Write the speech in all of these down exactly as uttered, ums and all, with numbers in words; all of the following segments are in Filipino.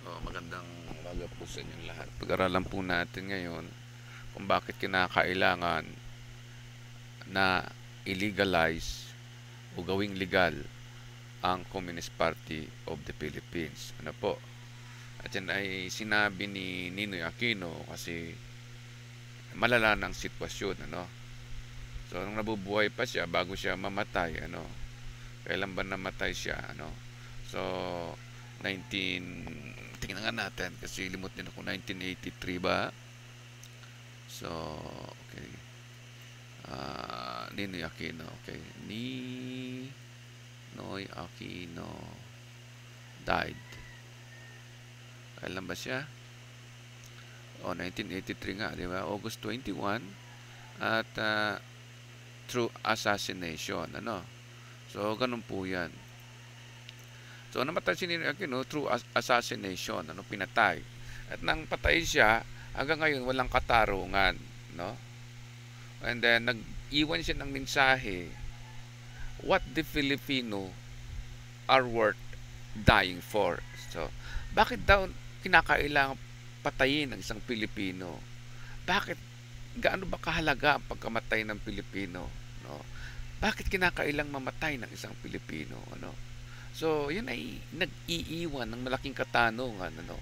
Oh, magandang umaga po sa inyong lahat. Pag-aralan po natin ngayon kung bakit kinakailangan na illegalize o gawing legal ang Communist Party of the Philippines. Ano po? At yan ay sinabi ni Ninoy Aquino kasi malala ng sitwasyon. Ano? So, nung nabubuhay pa siya, bago siya mamatay, ano? Kailan ba namatay siya? Ano? So, nineteen tingnan nga natin kasi limot din ako, nineteen eighty-three ba? So, okay. Uh, Ninoy Aquino, okay. Ninoy Aquino died. Kailan ba siya? Oh, nineteen eighty-three nga, di ba? August twenty-first at uh, through assassination, ano? So, ganun po yan. So, namatay si Ninoy Aquino through assassination, ano, pinatay. At nang patay siya, hanggang ngayon walang katarungan, no? And then nag-iwan siya ng mensahe, what the Filipino are worth dying for. So, bakit daw kinakailangan patayin ng isang Pilipino? Bakit gaano ba kahalaga ang pagkamatay ng Pilipino, no? Bakit kinakailang mamatay ng isang Pilipino, ano? So, yan ay nag-iiwan ng malaking katanungan, ano,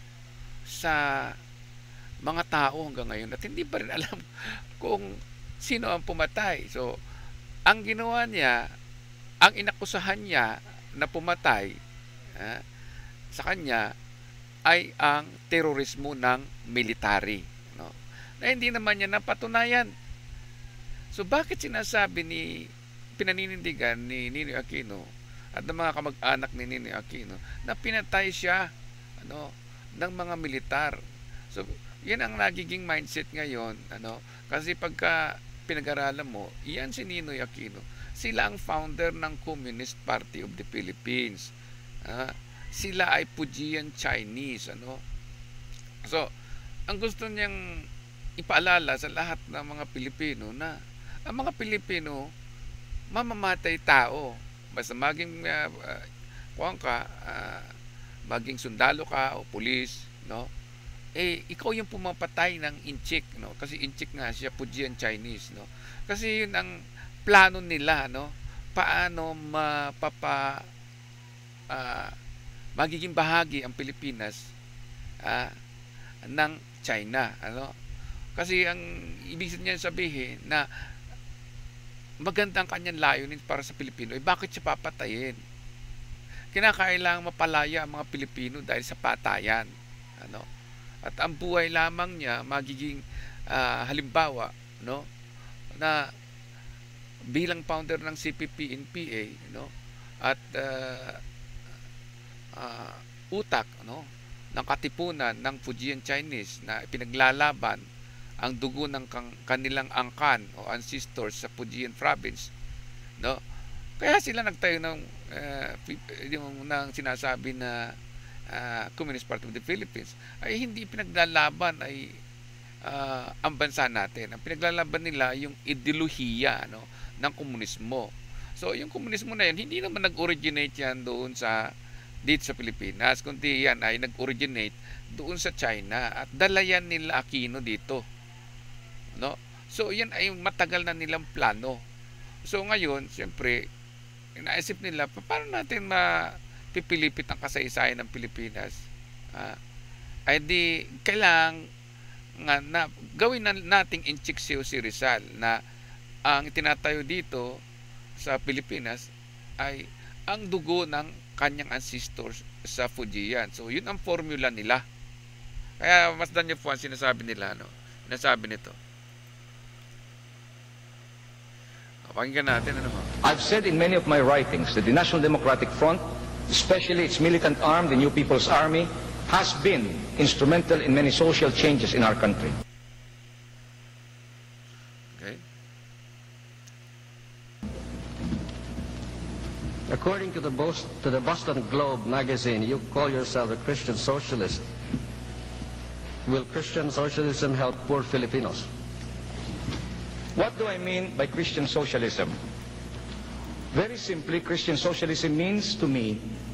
sa mga tao hanggang ngayon at hindi pa rin alam kung sino ang pumatay. So, ang ginawa niya, ang inakusahan niya na pumatay ha, sa kanya ay ang terorismo ng military, no? Na hindi naman niya napatunayan. So, bakit sinasabi ni pinaninindigan ni Ninoy Aquino at ng mga kamag-anak ni Ninoy Aquino na pinatay siya, ano, ng mga militar? So, yan ang nagiging mindset ngayon, ano, kasi pagka pinag-aralan mo, iyan si Ninoy Aquino. Sila ang founder ng Communist Party of the Philippines. Ah, sila ay Fujian Chinese, ano. So, ang gusto niyang ipaalala sa lahat ng mga Pilipino na ang mga Pilipino mamamatay tao. Basta maging uh, uh, kuwang ka, uh, maging sundalo ka o pulis, no? Eh, ikaw yung pumapatay ng inchik, no? Kasi inchik nga siya, Fujian Chinese, no? Kasi yun ang plano nila, no? Paano mapapa uh, magiging bahagi ang Pilipinas uh, ng China, ano? Kasi ang ibig niya sabihin na magandang kanyang layunin para sa Pilipino, eh bakit siya papatayin? Kinakailangang mapalaya ang mga Pilipino dahil sa patayan, ano? At ang buhay lamang niya magiging uh, halimbawa, no, na bilang founder ng C P P N P A, no, at uh, uh, utak, no, ng katipunan ng Fujian Chinese na pinaglalaban ang dugo ng kanilang angkan o ancestors sa Fujian province, no? Kaya sila nagtayo ng uh, yung nang sinasabi na uh, Communist Party of the Philippines ay hindi pinaglalaban ay uh, ang bansa natin. Ang pinaglalaban nila yung ideolohiya, no, ng komunismo. So yung komunismo na yan, hindi naman nag-originate yan doon sa dito sa Pilipinas, kundi yan ay nag-originate doon sa China at dala yan nila Aquino dito, no? So yan ay matagal na nilang plano. So ngayon, siyempre, inaisip nila, paano natin mapipilipit ang kasaysayan ng Pilipinas? Ah, ay di kailangan nga na gawin na nating inchiksyo si Rizal na ang itinatayo dito sa Pilipinas ay ang dugo ng kanyang ancestors sa Fujian. So yun ang formula nila. Kaya mas danyo po ang sinasabi nila, no? Sinasabi nito. Pakinggan natin, ano mo? I've said in many of my writings that the National Democratic Front, especially its militant arm, the New People's Army, has been instrumental in many social changes in our country. Okay. According to the, Bos to the Boston Globe magazine, you call yourself a Christian socialist. Will Christian socialism help poor Filipinos? What do I mean by Christian socialism? Very simply, Christian socialism means to me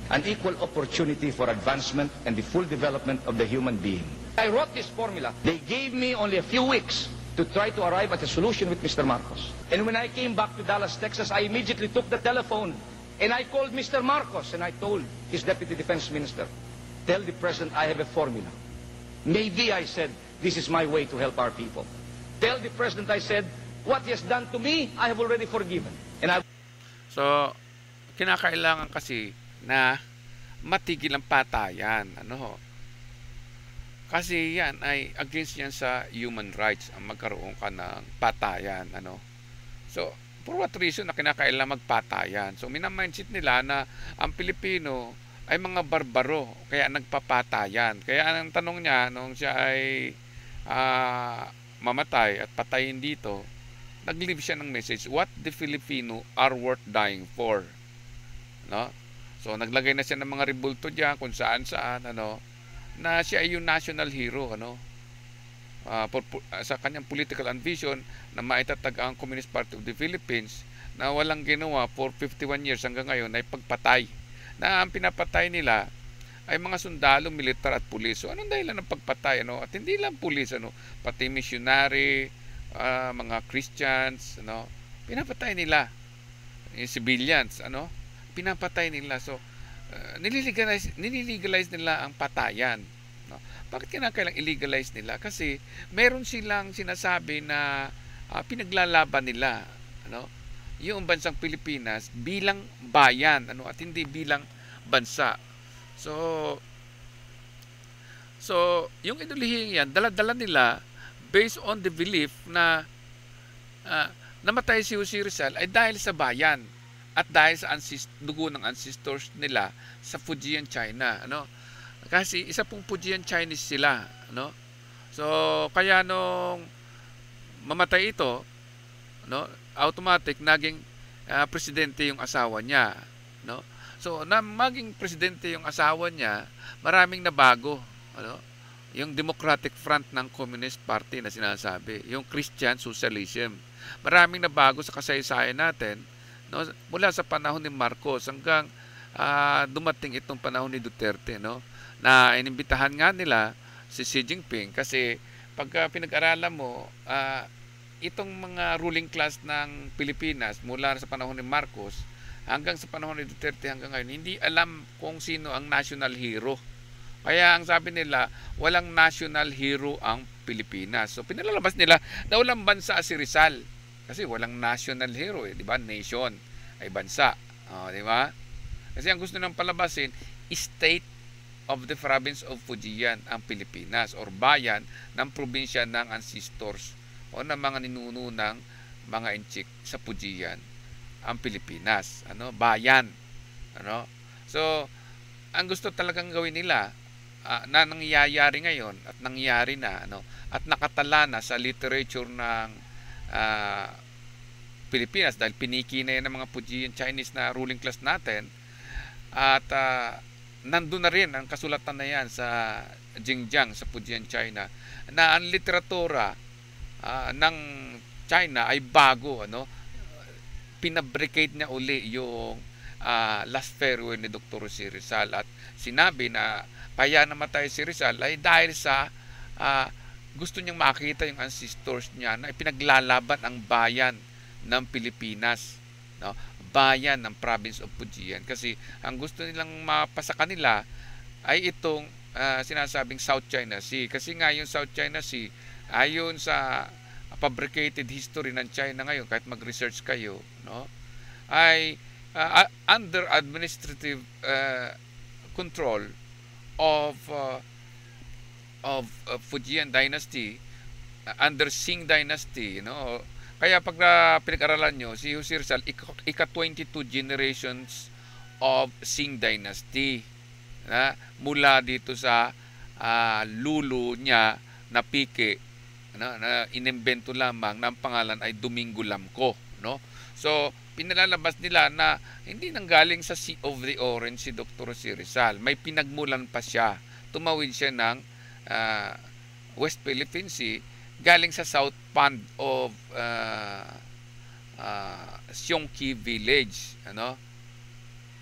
an equal opportunity for advancement and the full development of the human being. I wrote this formula. They gave me only a few weeks to try to arrive at a solution with Mister Marcos. And when I came back to Dallas, Texas, I immediately took the telephone and I called Mister Marcos and I told his Deputy Defense Minister, tell the President I have a formula. Maybe, I said, this is my way to help our people. Tell the President, I said, what he has done to me, I have already forgiven. And I... So, kinakailangan kasi na matigil ang patayan. Ano? Kasi yan ay against yan sa human rights ang magkaroon ka ng patayan. Ano? So, for what reason na kinakailangan magpatayan? So, minamindset nila na ang Pilipino ay mga barbaro, kaya nagpapatayan. Kaya ang tanong niya, nung siya ay uh, mamatay at patayin dito, nag-leave siya ng message, what the Filipino are worth dying for. No? So, naglagay na siya ng mga rebulto diyan kung saan-saan, ano, na siya ay yung national hero, ano, uh, for, uh, sa kanyang political ambition na maitatag ang Communist Party of the Philippines na walang ginawa for fifty-one years hanggang ngayon ay pagpatay. Na ang pinapatay nila ay mga sundalo, militar at pulis. So, anong dahilan ng pagpatay? Ano? At hindi lang pulis, ano? Pati missionary, uh, mga Christians, ano? Pinapatay nila. Yung civilians, ano? Pinapatay nila. So, uh, nililegalize, nililegalize nila ang patayan. No? Bakit kinakailang illegalize nila? Kasi meron silang sinasabi na uh, pinaglalaban nila, ano? Yung bansang Pilipinas bilang bayan, ano, at hindi bilang bansa. So So, yung idulihing yan, dala-dala nila based on the belief na uh, namatay si Jose Rizal ay dahil sa bayan at dahil sa ancest dugo ng ancestors nila sa Fujian, China, ano? Kasi isa pong Fujian Chinese sila, ano? So, kaya nung mamatay ito, no, automatic naging uh, presidente yung asawa niya, no? So na maging presidente yung asawa niya, maraming nabago, ano? Yung Democratic Front ng Communist Party na sinasabi, yung Christian Socialism, maraming nabago sa kasaysayan natin, no, mula sa panahon ni Marcos hanggang uh, dumating itong panahon ni Duterte, no, na inimbitahan nga nila si Xi Jinping kasi pagka pinag-aralan mo, uh, itong mga ruling class ng Pilipinas mula sa panahon ni Marcos hanggang sa panahon ni Duterte hanggang ngayon, hindi alam kung sino ang national hero. Kaya ang sabi nila, walang national hero ang Pilipinas. So pinalalabas nila na walang bansa si Rizal. Kasi walang national hero, eh, di ba? Nation ay bansa. Oh, di ba? Kasi ang gusto nang palabasin, state of the province of Fujian ang Pilipinas or bayan ng probinsya ng ancestors o ng mga ninuno ng mga inchik sa Fujian ang Pilipinas, ano, bayan, ano. So ang gusto talagang gawin nila uh, na nangyayari ngayon at nangyari na, ano, at nakatala na sa literature ng uh, Pilipinas dahil piniki na yan ng mga Fujian Chinese na ruling class natin at uh, nandun na rin ang kasulatan na yan sa Xinjiang sa Fujian, China, na ang literatura uh, ng China ay bago, ano, pinabricate niya uli yung uh, last farewell ni Doctor Jose Rizal at sinabi na kaya namatay si Rizal ay dahil sa uh, gusto niyang makita yung ancestors niya na ipinaglalaban ang bayan ng Pilipinas, no? Bayan ng province of Fujian, kasi ang gusto nilang mapasa kanila ay itong uh, sinasabing South China Sea, kasi nga yung South China Sea ayon sa fabricated history ng China ngayon, kahit mag-research kayo, no, ay uh, under administrative uh, control of uh, of uh, Fujian dynasty, uh, under Qing dynasty, you know. Kaya pag uh, pinag-aralan nyo si Jose Rizal, ika twenty-two generations of Qing dynasty, na mula dito sa uh, lulu niya na Pike, na, na inimbento lamang ng pangalan ay Domingo Lamco, no? So pinalalabas nila na hindi nanggaling sa Sea of the Orange si Doctor Jose Rizal, may pinagmulan pa siya, tumawid siya ng uh, West Philippine Sea galing sa South Pond of uh, uh, Sionqi Village, ano,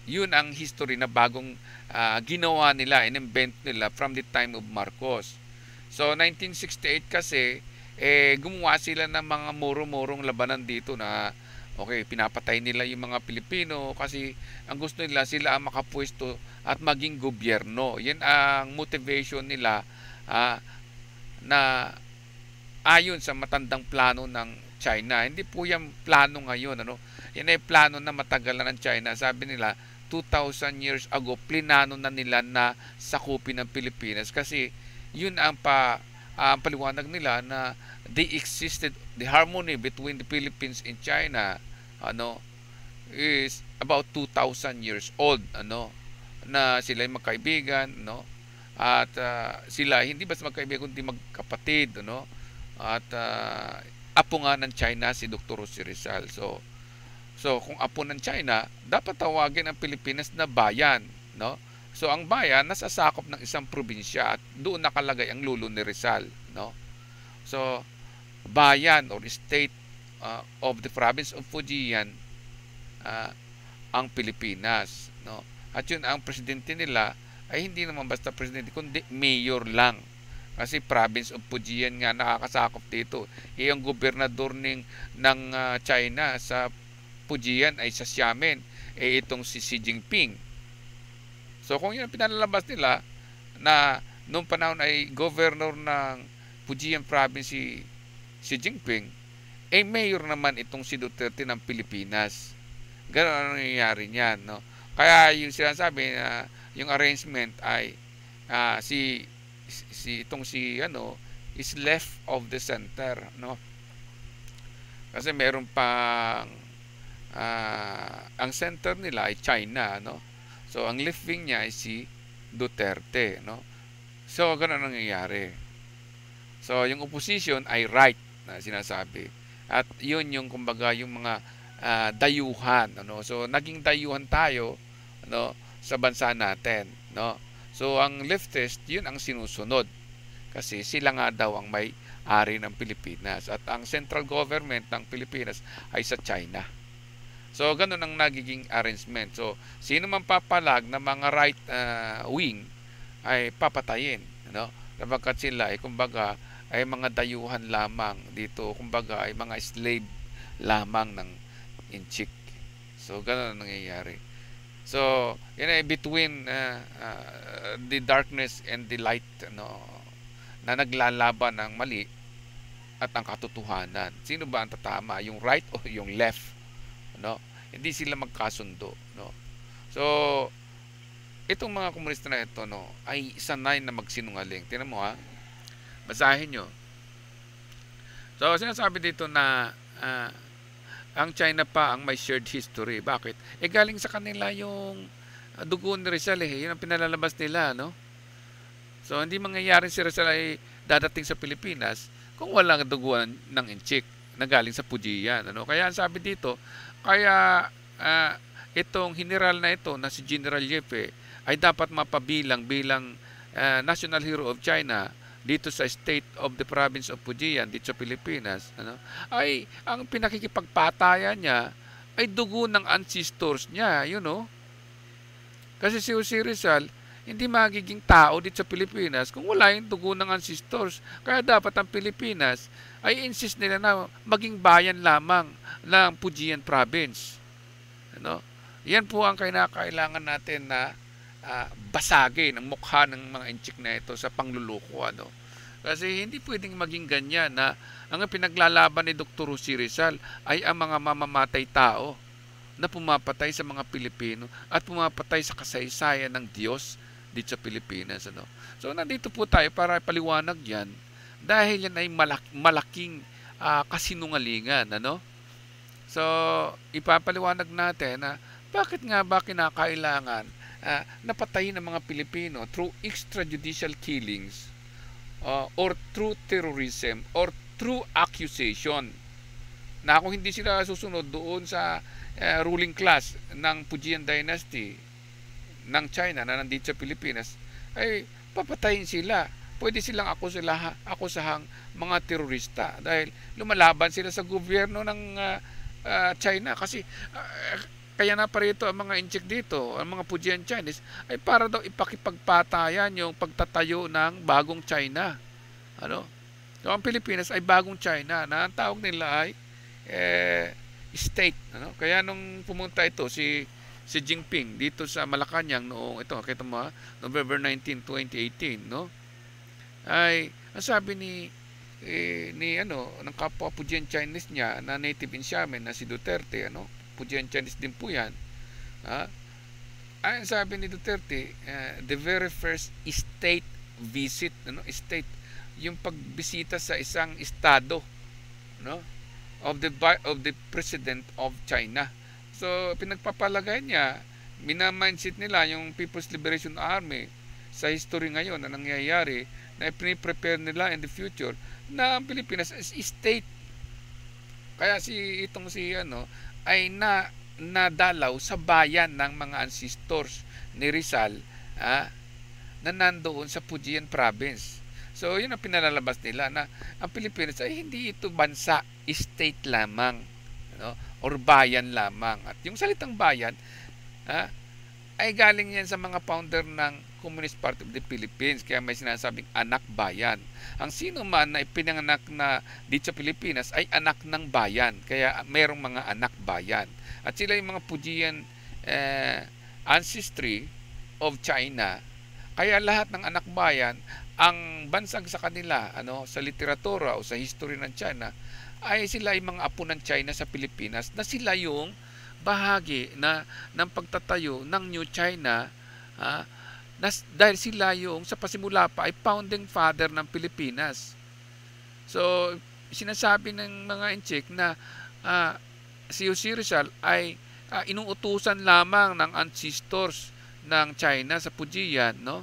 Yun ang history na bagong uh, ginawa nila, in-invent nila from the time of Marcos. So nineteen sixty-eight kasi, eh, gumawa sila ng mga muro-murong labanan dito na okay, pinapatay nila yung mga Pilipino kasi ang gusto nila sila ang makapwesto at maging gobyerno. Yan ang motivation nila uh, na ayon sa matandang plano ng China. Hindi po yan plano ngayon. Ano? Yan ay plano na matagal na ng China. Sabi nila, two thousand years ago, plinano na nila na sakupin ng Pilipinas kasi yun ang pa uh, paliwanag nila na they existed, the harmony between the Philippines and China ano is about two thousand years old, ano na sila ay magkaibigan, no, at uh, sila hindi basta magkaibigan kundi magkapatid, ano, at uh, apo nga ng China si Doctor Jose Rizal. So so kung apo ng China, dapat tawagin ang Pilipinas na bayan, no. So ang bayan nasasakop ng isang probinsya at doon nakalagay ang lulo ni Rizal, no. So bayan or state uh, of the province of Fujian uh, ang Pilipinas, no. At yun ang presidente nila ay hindi naman basta presidente kundi mayor lang. Kasi province of Fujian nga nakakasakop dito. E ang gobernador ng ng uh, China sa Fujian ay sa Xiamen, eh itong si Xi Jinping. So kung yun ang pinalalabas nila na noong panahon ay governor ng Fujian province si Xi Jinping, eh mayor naman itong si Duterte ng Pilipinas. Ganoon ang nangyayari niyan, no? Kaya yung sinasabi na yung arrangement ay uh, si si itong si ano is left of the center, no? Kasi meron pang uh, ang center nila ay China, no? So, ang left wing niya ay si Duterte, no? So, gano'n ang nangyayari. So, yung opposition ay right na sinasabi. At yun yung, kumbaga, yung mga uh, dayuhan, ano? So, naging dayuhan tayo, ano, sa bansa natin, no? So, ang leftist, yun ang sinusunod. Kasi sila nga daw ang may ari ng Pilipinas. At ang central government ng Pilipinas ay sa China. So, ganun ang nagiging arrangement. So, sino man papalag na mga right uh, wing ay papatayin, no? Napagkat sila ay kumbaga ay mga dayuhan lamang dito, kumbaga ay mga slave lamang ng inchik. So, ganun ang nangyayari. So, yun ay between uh, uh, the darkness and the light, no, na naglalaban ng mali at ang katotohanan. Sino ba ang tatama? Yung right o yung left? No? Hindi sila magkasundo, no. So itong mga komunista na ito, no, ay sanay na magsinungaling. Tingnan mo, ha, basahin nyo. So sinasabi dito na uh, ang China pa ang may shared history. Bakit? Eh galing sa kanila yung dugo ni Rizal, eh. Yun ang pinalalabas nila, no. So hindi mangyayari si Rizal ay dadating sa Pilipinas kung walang duguan ng inchik na galing sa Fujian, ano. Kaya sabi dito, kaya uh, itong general na ito na si General Yepe ay dapat mapabilang bilang uh, National Hero of China dito sa state of the province of Fujian dito sa Pilipinas, ano, ay ang pinakikipagpatayan niya ay dugo ng ancestors niya, you know. Kasi si Jose Rizal hindi magiging tao dito sa Pilipinas kung wala yung dugo ng ancestors. Kaya dapat ang Pilipinas ay insist nila na maging bayan lamang ng Fujian province. Ano? Yan po ang kinakailangan natin na uh, basagin ang mukha ng mga inchik na ito sa pangluluko, ano. Kasi hindi pwedeng maging ganyan na ang pinaglalaban ni Doctor Jose Rizal ay ang mga mamamatay tao na pumapatay sa mga Pilipino at pumapatay sa kasaysayan ng Diyos dito sa Pilipinas, ano. So nandito po tayo para paliwanag yan dahil yan ay malak malaking uh, kasinungalingan, ano. So ipapaliwanag natin na bakit nga ba kinakailangan uh, napatayin ng mga Pilipino through extrajudicial killings uh, or through terrorism or through accusation na kung hindi sila susunod doon sa uh, ruling class ng Fujian Dynasty ng China na nandito sa Pilipinas, ay papatayin sila. Pwede silang akusaha, akusahang mga terorista dahil lumalaban sila sa gobyerno ng uh, uh, China kasi uh, kaya naparito ang mga Inchik dito, ang mga Fujian Chinese, ay para daw ipakipagpatayan yung pagtatayo ng bagong China. Ano? So, ang Pilipinas ay bagong China na ang tawag nila ay eh, state. Ano? Kaya nung pumunta ito, si si Jinping dito sa Malacanang noong ito, kita mo, November nineteenth, twenty eighteen, no? Ay, ang sabi ni eh, ni ano, ng kapwa Fujian Chinese niya na native in Xiamen na si Duterte, ano? Fujian Chinese din po yan. Ha? Ay, sabi ni Duterte, uh, the very first state visit, ano, state, yung pagbisita sa isang estado, no, of the of the president of China. So, pinagpapalagay niya, minamindset nila yung People's Liberation Army sa history ngayon na nangyayari, na piniprepare nila in the future na ang Pilipinas is state. Kaya si itong si ano ay na nadalaw sa bayan ng mga ancestors ni Rizal, ah, na nandoon sa Fujian province. So, yun ang pinalalabas nila na ang Pilipinas ay hindi ito bansa, state lamang, ano, or bayan lamang. At yung salitang bayan, ah, ay galing yan sa mga founder ng Communist Party of the Philippines, kaya may sinasabing anak bayan. Ang sino man na ipinanganak na dito sa Pilipinas ay anak ng bayan, kaya mayroong mga anak bayan. At sila yung mga Fujian eh, ancestry of China, kaya lahat ng anak bayan, ang bansang sa kanila, ano, sa literatura o sa history ng China, ay sila ay mga apo ng China sa Pilipinas, na sila yung bahagi na ng pagtatayo ng New China, ha, na, dahil sila yung sa pasimula pa ay founding father ng Pilipinas. So, sinasabi ng mga Inchik na uh, si Jose Rizal ay uh, inuutusan lamang ng ancestors ng China sa Fujian, no,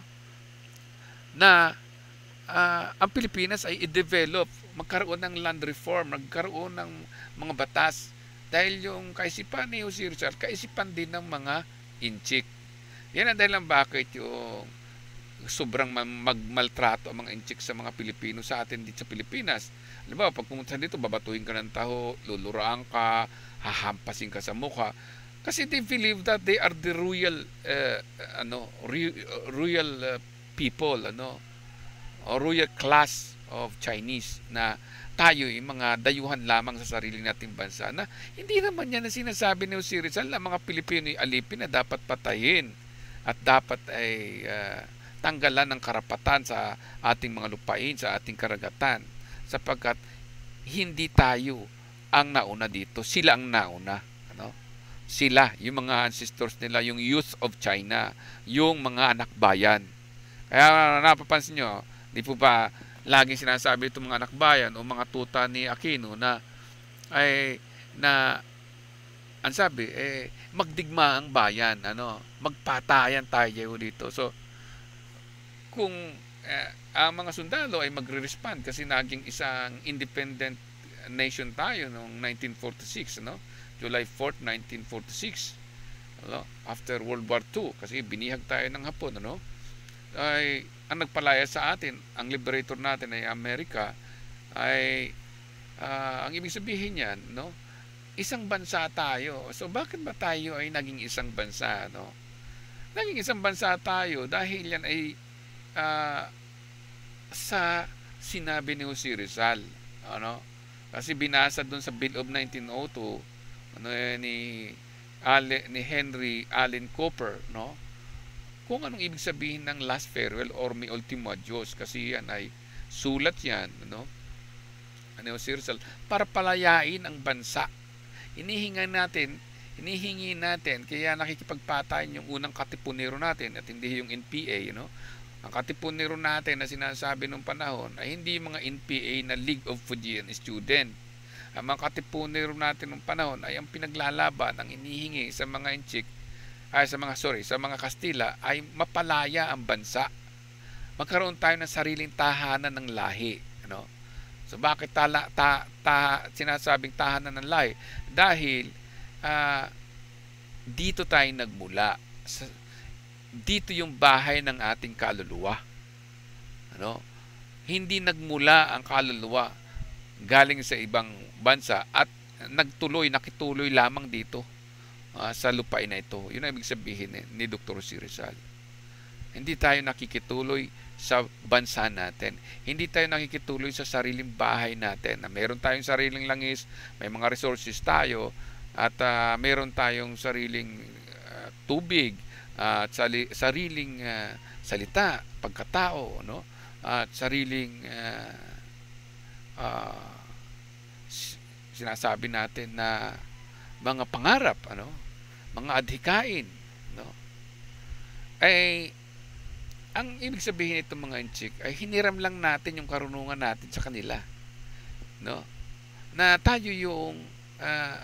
na uh, ang Pilipinas ay i-develop, magkaroon ng land reform, magkaroon ng mga batas, dahil yung kaisipan ni Jose Rizal, kaisipan din ng mga Inchik. Yan ang dahilan bakit yung sobrang magmaltrato ang mga Inchik sa mga Pilipino sa atin dito sa Pilipinas. Alam ba, pag pumunta dito, babatuhin ka ng taho, luluraan ka, hahampasin ka sa mukha. Kasi they believe that they are the royal, uh, ano, royal uh, people, ano, or royal class of Chinese, na tayo yung mga dayuhan lamang sa sarili nating bansa, na hindi naman yan na sinasabi ni Jose Rizal na mga Pilipino ay alipin na dapat patayin at dapat ay uh, tanggalan ng karapatan sa ating mga lupain, sa ating karagatan, sapagkat hindi tayo ang nauna dito, sila ang nauna, ano? Sila, yung mga ancestors nila, yung youth of China, yung mga anak bayan. Kaya napapansin nyo, di po ba laging sinasabi itong mga anak bayan o mga tuta ni Aquino na ay na ang sabi eh magdigma ang bayan, ano, magpatayan tayo dito. So kung eh, ang mga sundalo ay magre-respond kasi naging isang independent nation tayo noong nineteen forty-six, no, July fourth, nineteen forty-six, ano, after World War Two, kasi binihag tayo ng Hapon, ano, ay ang nagpalaya sa atin, ang liberator natin ay Amerika, ay uh, ang ibig sabihin niyan, no, isang bansa tayo. So bakit ba tayo ay naging isang bansa, no? Naging isang bansa tayo dahil yan ay uh, sa sinabi ni Jose Rizal, ano? Kasi binasa doon sa Bill of nineteen oh two, ano, ni Ale, ni Henry Allen Cooper, no? Kung anong ibig sabihin ng last farewell or mi ultimo adios, kasi yan ay sulat yan, no, ano, Jose Rizal, para palayain ang bansa. Inihinga natin, inihingi natin, kaya nakikipagpatayan yung unang katipunero natin at hindi yung N P A, you know? Ang katipunero natin na sinasabi nung panahon ay hindi mga N P A na League of Fujian Student. Ang mga katipunero natin nung panahon ay ang pinaglalaban, ang inihingi sa mga Inchik, ay sa mga sorry, sa mga Kastila ay mapalaya ang bansa. Magkaroon tayo ng sariling tahanan ng lahi, ano? So bakit tala, ta, ta, sinasabing tahanan ng lahi? Dahil uh, dito tayo nagmula. Sa, dito yung bahay ng ating kaluluwa. Ano? Hindi nagmula ang kaluluwa galing sa ibang bansa at nagtuloy, nakituloy lamang dito. uh, sa lupain na ito. Yun ang ibig sabihin eh, ni Doctor Jose Rizal. Hindi tayo nakikituloy sa bansa natin. Hindi tayo nakikituloy sa sariling bahay natin. Na meron tayong sariling langis, may mga resources tayo, at uh, meron tayong sariling uh, tubig, uh, at sali, sariling uh, salita, pagkatao, no? At sariling uh, uh, sinasabi natin na mga pangarap, ano? Mga adhikain, no? Ay ang ibig sabihin nito mga inchik ay hiniram lang natin yung karunungan natin sa kanila, no? Na tayo yung uh,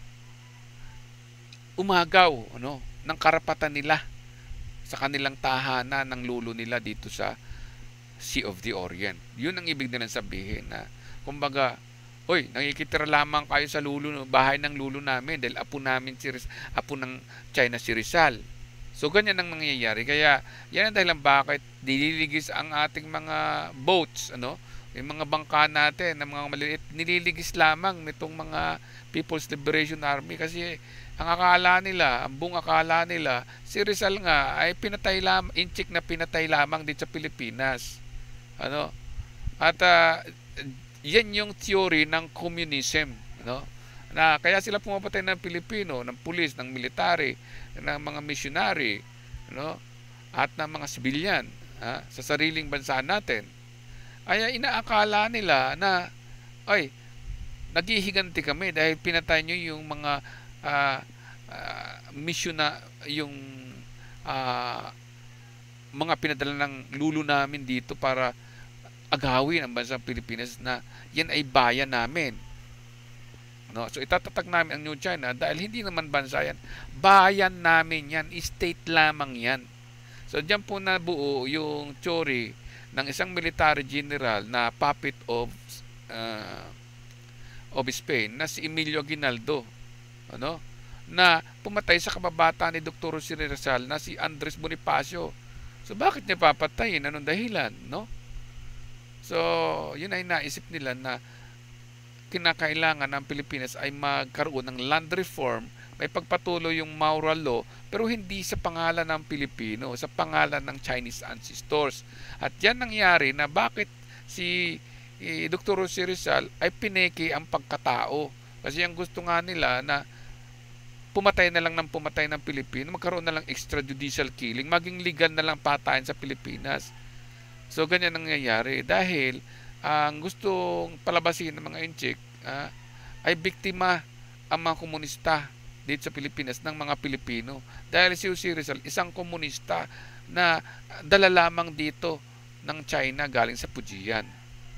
umagaw, ano, ng karapatan nila sa kanilang tahanan ng lulo nila dito sa Sea of the Orient. Yun ang ibig nilang sabihin na kumbaga, oy, nakikitira lamang kayo sa lulo, bahay ng lulo namin dahil apo namin si Rizal, apo ng China si Rizal. So, ganyan ang nangyayari. Kaya, yan ang dahilan bakit nililigis ang ating mga boats, ano? Yung mga bangka natin, ng mga maliliit, nililigis lamang nitong mga People's Liberation Army. Kasi, ang akala nila, ang buong akala nila, si Rizal nga ay pinatay lamang, inchik na pinatay lamang din sa Pilipinas. Ano? At, uh, yan yung theory ng communism, ano? Na kaya sila pumapatay ng Pilipino, ng pulis, ng military, ng mga missionary, no? At ng mga sibilyan, ha? Sa sariling bansa natin. Ay inaakala nila na ay naghihiganti kami dahil pinatay nyo yung mga uh, uh, mission na yung uh, mga pinadala ng lulo namin dito para agawin ang bansang Pilipinas na yan ay bayan namin. No, so itatatag namin ang New China dahil hindi naman bansa yan. Bayan namin yan. State lamang yan. So diyan po nabuo yung theory ng isang military general na puppet of uh, of Spain na si Emilio Aguinaldo. Ano? Na pumatay sa kababata ni Doctor Jose Rizal na si Andres Bonifacio. So bakit niya papatayin? Anong dahilan? No? So yun ay naisip nila na kinakailangan ng Pilipinas ay magkaroon ng land reform, may pagpatuloy yung Maoral law, pero hindi sa pangalan ng Pilipino, sa pangalan ng Chinese ancestors. At yan nangyari na bakit si eh, Doctor Jose Rizal ay pineke ang pagkatao. Kasi ang gusto nga nila na pumatay na lang ng pumatay ng Pilipino, magkaroon na lang extrajudicial killing, maging legal na lang patayan sa Pilipinas. So ganyan nangyayari dahil ang gustong palabasin ng mga inchik uh, ay biktima ang mga komunista dito sa Pilipinas ng mga Pilipino. Dahil si Jose Rizal, isang komunista na dala lamang dito ng China galing sa Pujian.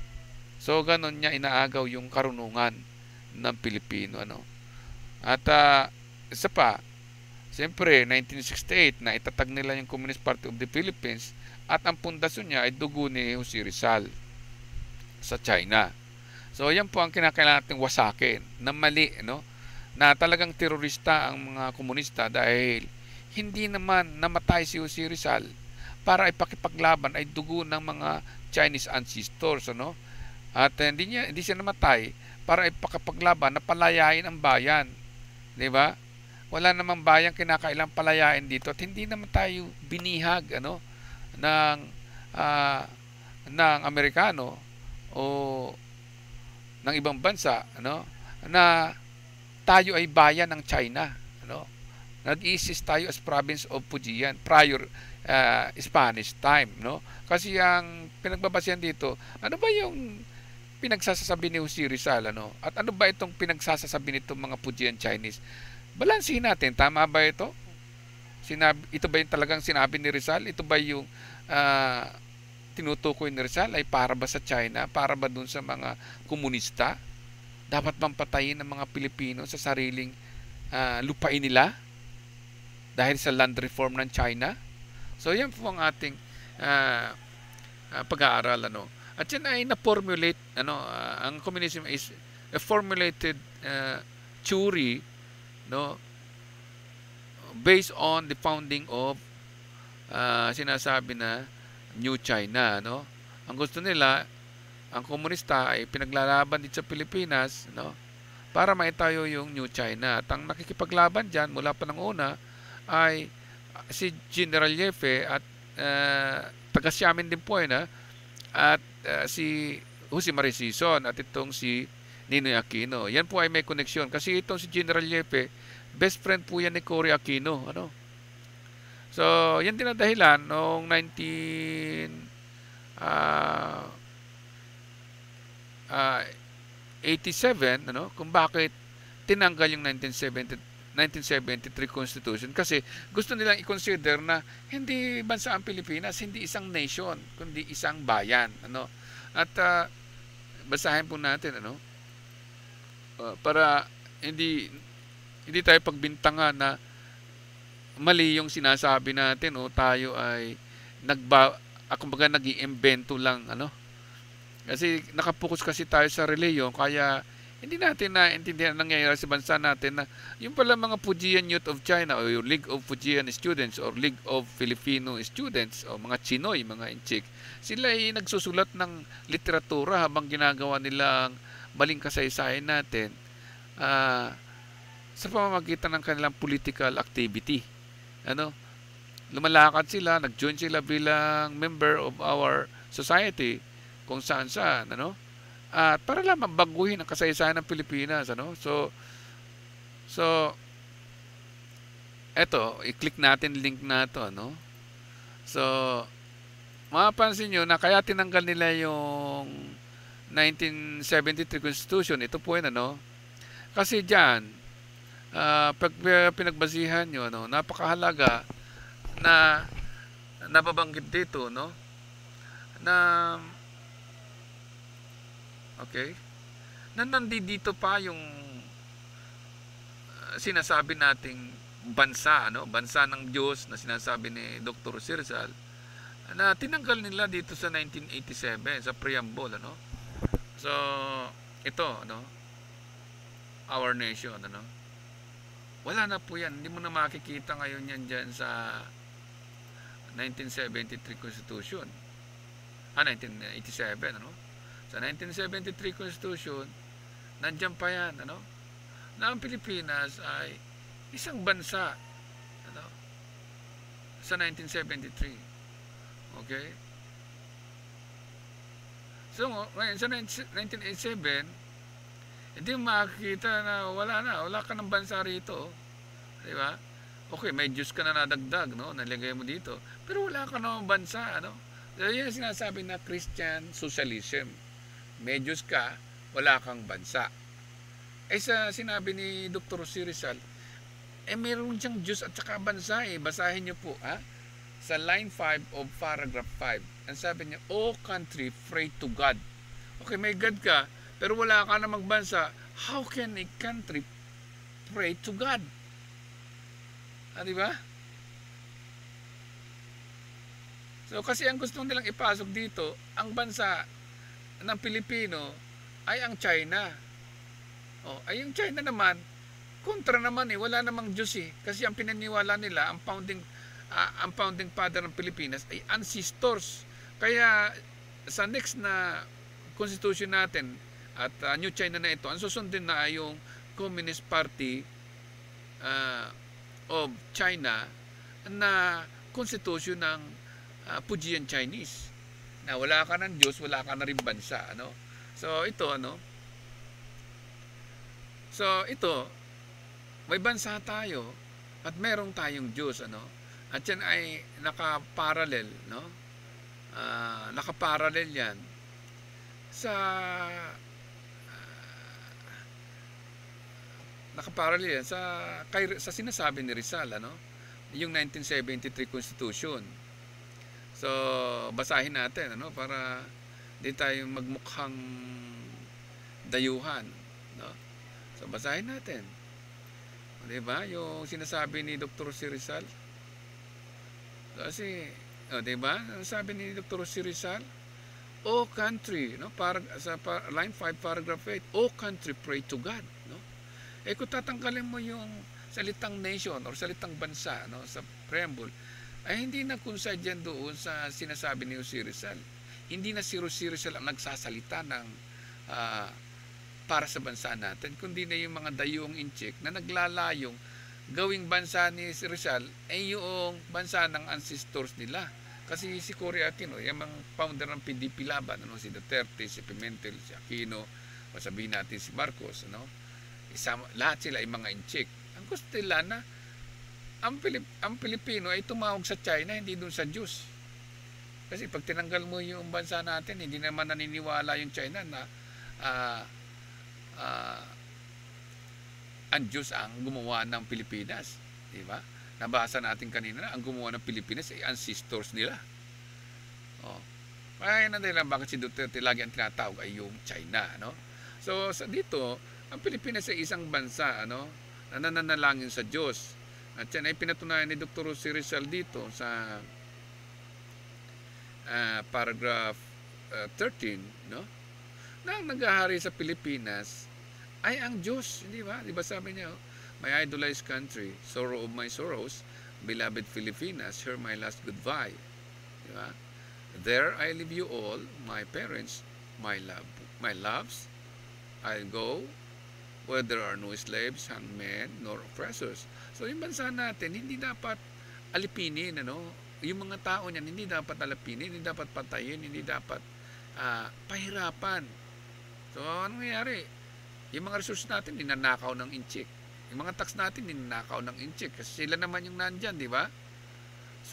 So ganon niya inaagaw yung karunungan ng Pilipino. Ano? At uh, isa pa, siyempre nineteen sixty-eight na itatag nila yung Communist Party of the Philippines at ang pundasyon niya ay dugo ni Jose Rizal sa China. So yan po ang kinakailangan nating wasakin na mali, no? Na talagang terorista ang mga komunista dahil hindi naman namatay si Jose Rizal para ipakipaglaban ay dugo ng mga Chinese ancestors, ano? At uh, hindi niya hindi siya namatay para ipakipaglaban na palayain ang bayan, 'di ba? Wala namang bayang kinakailangang palayain dito at hindi naman tayo binihag, ano, ng uh, ng Amerikano o ng ibang bansa, ano, na tayo ay bayan ng China, ano. Nag-exist tayo as province of Fujian prior uh, Spanish time, no. Kasi ang pinagbabasehan dito, ano ba yung pinagsasasabi ni Jose Rizal, ano? At ano ba itong pinagsasasabi nitong mga Fujian Chinese? Balansihin natin, tama ba ito? Sinabi, ito ba yung talagang sinabi ni Rizal? Ito ba yung uh, tinutukoy ni Rizal ay para ba sa China? Para ba dun sa mga komunista? Dapat bang patayin ng mga Pilipino sa sariling uh, lupain nila? Dahil sa land reform ng China? So yan po ang ating uh, uh, pag-aaral. Ano? At yan ay na-formulate, ano, uh, ang communism is a formulated uh, theory, no, based on the founding of uh, sinasabi na New China, no? Ang gusto nila, ang komunista ay pinaglalaban dito sa Pilipinas, no? para maitayo yung New China. At ang nakikipaglaban dyan mula pa ng una ay si General Yefe at uh, taga Xiamen din po yun, ha? At uh, si Jose Maricison at itong si Ninoy Aquino. Yan po ay may koneksyon kasi itong si General Yepe, best friend po yan ni Cory Aquino, ano? So, yan din ang dahilan noong nineteen eighty-seven, ano, kung bakit tinanggal yung nineteen seventy-three Constitution, kasi gusto nilang i-consider na hindi bansa ang Pilipinas, hindi isang nation, kundi isang bayan, ano. At uh, basahin po natin, ano, uh, para hindi hindi tayo pagbintangan na mali yung sinasabi natin, o tayo ay nagba kumbaga nag-iimbento lang, ano. Kasi nakapokus kasi tayo sa reliyon, kaya hindi natin naintindihan ang nangyayari sa bansa natin na yung pala mga Fujian Youth of China o yung League of Fujian Students or League of Filipino Students o mga Chinoy, mga Inchik, sila ay nagsusulat ng literatura habang ginagawa nilang maling kasaysayan natin uh, sa pamamagitan ng kanilang political activity. Ano? Lumalakad sila, nag-join sila bilang member of our society kung saan saan, ano? At para lang mabaguhin ang kasaysayan ng Pilipinas, ano? So so eto, i-click natin link na to, ano? So mapapansin nyo na kaya tinanggal nila yung nineteen seventy-three Constitution. Ito po yun, ano? Kasi diyan uh, pag pinagbasihan nyo, ano, napakahalaga na nababanggit dito, no? Na okay, na nandito pa yung uh, sinasabi nating bansa, ano, bansa ng Diyos na sinasabi ni Doctor Rizal, na tinanggal nila dito sa nineteen eighty-seven sa preamble, ano. So ito, ano, our nation, ano, wala na po yan, hindi mo na makikita ngayon yan dyan sa nineteen seventy-three Constitution, ah, nineteen eighty-seven, ano. Sa nineteen seventy-three Constitution, nandiyan pa yan, ano, na ang Pilipinas ay isang bansa, ano, sa nineteen seventy-three. Okay? So, ngayon, sa nineteen eighty-seven, hindi makikita na wala na, wala ka ng bansa rito. Di ba? Okay, may Diyos ka na nadagdag, no, nalagay mo dito. Pero wala ka ng bansa, ano. So, yan ang sinasabi na Christian socialism. May Diyos ka, wala kang bansa. Eh sa sinabi ni Doctor Rizal, eh meron siyang Diyos at saka bansa, eh. Basahin niyo po, ha? Sa line five of paragraph five. Ang sabi niya, "O country, pray to God." Okay, may God ka, pero wala ka namang bansa. How can a country pray to God? Ah, di ba? So, kasi ang gusto nilang ipasok dito, ang bansa ng Pilipino ay ang China. Oh, ay yung China naman, kontra naman, eh, wala namang Diyos, eh. Kasi ang pinaniwala nila, ang founding uh, ang founding father ng Pilipinas ay ancestors. Kaya sa next na constitution natin at uh, New China na ito, ang susundin na ay yung Communist Party uh, of China na constitution ng uh, Fujian Chinese. Na wala ka ng Diyos, wala ka na rin bansa, ano. So ito, ano. So ito, may bansa tayo at merong tayong Diyos, ano. At yan ay naka-parallel, no? Uh, naka-parallel yan sa uh, naka-parallel yan sa kay, sa sinasabi ni Rizal, ano, yung nineteen seventy-three Constitution. So basahin natin, ano, para di tayo magmukhang dayuhan, no? So basahin natin, di ba, yung sinasabi ni Doctor Rizal. Kasi oh, di ba, sabi ni Doctor Rizal, "O country," no, para sa para, line five paragraph eight, "O country, pray to God," no. Eh kung tatanggalin mo yung salitang nation or salitang bansa, no, sa preamble, ay hindi na coincide yan doon sa sinasabi ni Jose Rizal. Hindi na si Jose Rizal ang nagsasalita ng uh, para sa bansa natin, kundi na yung mga dayuong inchik na naglalayong gawing bansa ni Rizal ay yung bansa ng ancestors nila. Kasi si Cory Aquino, yung mga founder ng P D P laban, ano, si Duterte, si Pimentel, si Aquino, o sabihin natin si Marcos, ano, isama, lahat sila ay mga inchik. Ang gusto nila na ang, Pilip, ang Pilipino ay tumawag sa China, hindi dun sa Diyos. Kasi pag tinanggal mo yung bansa natin, hindi naman naniniwala yung China na uh, uh, ang Diyos ang gumawa ng Pilipinas, di ba? Nabasa natin kanina na ang gumawa ng Pilipinas ay ancestors nila. Oh. Kaya na nila bakit si Duterte lagi ang tinatawag ay yung China, no? So sa dito, ang Pilipinas ay isang bansa, ano, na nananalangin sa Diyos. At yan ay pinatunayan ni Doctor Jose Rizal dito sa uh, paragraph uh, thirteen, no? Na ang naghahari sa Pilipinas ay ang Diyos, hindi ba? Di ba sabi niya, oh, my idolized country, sorrow of my sorrows, beloved Filipinas, hear my last goodbye. Di ba? There I leave you all, my parents, my love, my loves. I'll go where there are no slaves, hangmen, nor oppressors. So yung bansa natin, hindi dapat alipinin, ano? Yung mga tao niyan, hindi dapat alipinin, hindi dapat patayin, hindi dapat uh, pahirapan. So anong nangyayari? Yung mga resources natin, ninanakaw ng inchik. Yung mga tax natin, ninanakaw ng inchik. Kasi sila naman yung nandyan, di ba? So,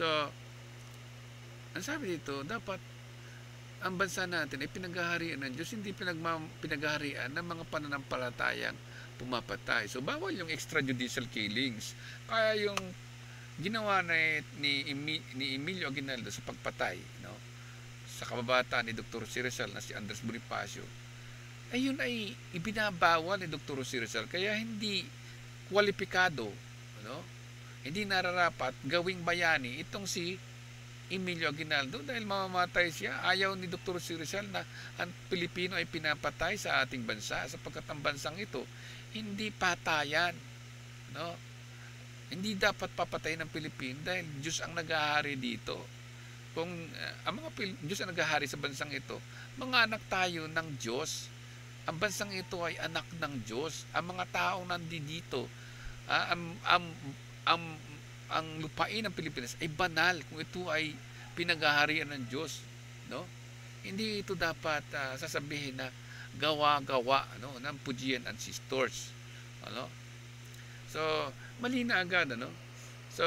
ang sabi dito, dapat ang bansa natin ay pinaghaharian ng Diyos, hindi pinaghaharian ng mga pananampalatayang pumapatay. So, bawal yung extrajudicial killings. Kaya yung ginawa na ni, ni Emilio Aguinaldo sa pagpatay, no, sa kababataan ni Doctor Rizal na si Andres Bonifacio, ayun ay ibinabawal ni Doctor Jose Rizal, kaya hindi kwalipikado, ano? Hindi nararapat gawing bayani itong si Emilio Aguinaldo dahil mamamatay siya. Ayaw ni Doctor Jose Rizal na ang Pilipino ay pinapatay sa ating bansa sapagkat ang bansang ito hindi patayan, no? Hindi dapat papatay ng Pilipino dahil Diyos ang naghahari dito. Kung uh, ang mga Pil- Diyos ang naghahari sa bansang ito, mga anak tayo ng Diyos. Ang bansang ito ay anak ng Diyos. Ang mga taong nandito, ah, ang, ang, ang, ang lupain ng Pilipinas ay banal kung ito ay pinaghaharian ng Diyos, no? Hindi ito dapat uh, sasabihin na gawa-gawa, no, ng Pujian ancestors, ano? So mali na agad, ano? So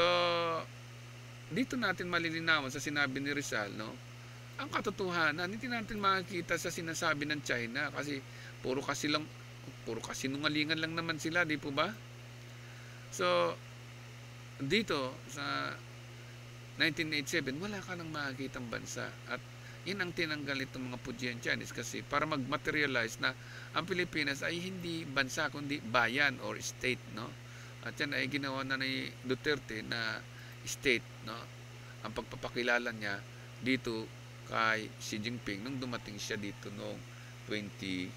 dito natin malilinawan sa sinabi ni Rizal, no, ang katotohanan. Hindi natin makikita sa sinasabi ng China kasi puro kasi lang puro kasinungalingan lang naman sila, di po ba? So dito sa nineteen eighty-seven wala ka nang makikitang bansa at yun ang tinanggal itong mga Pujian Chinese kasi para mag-materialize na ang Pilipinas ay hindi bansa kundi bayan or state, no? At yan ay ginawa na ni Duterte na state, no? Ang pagpapakilala niya dito kay Xi Jinping nung dumating siya dito noong twenty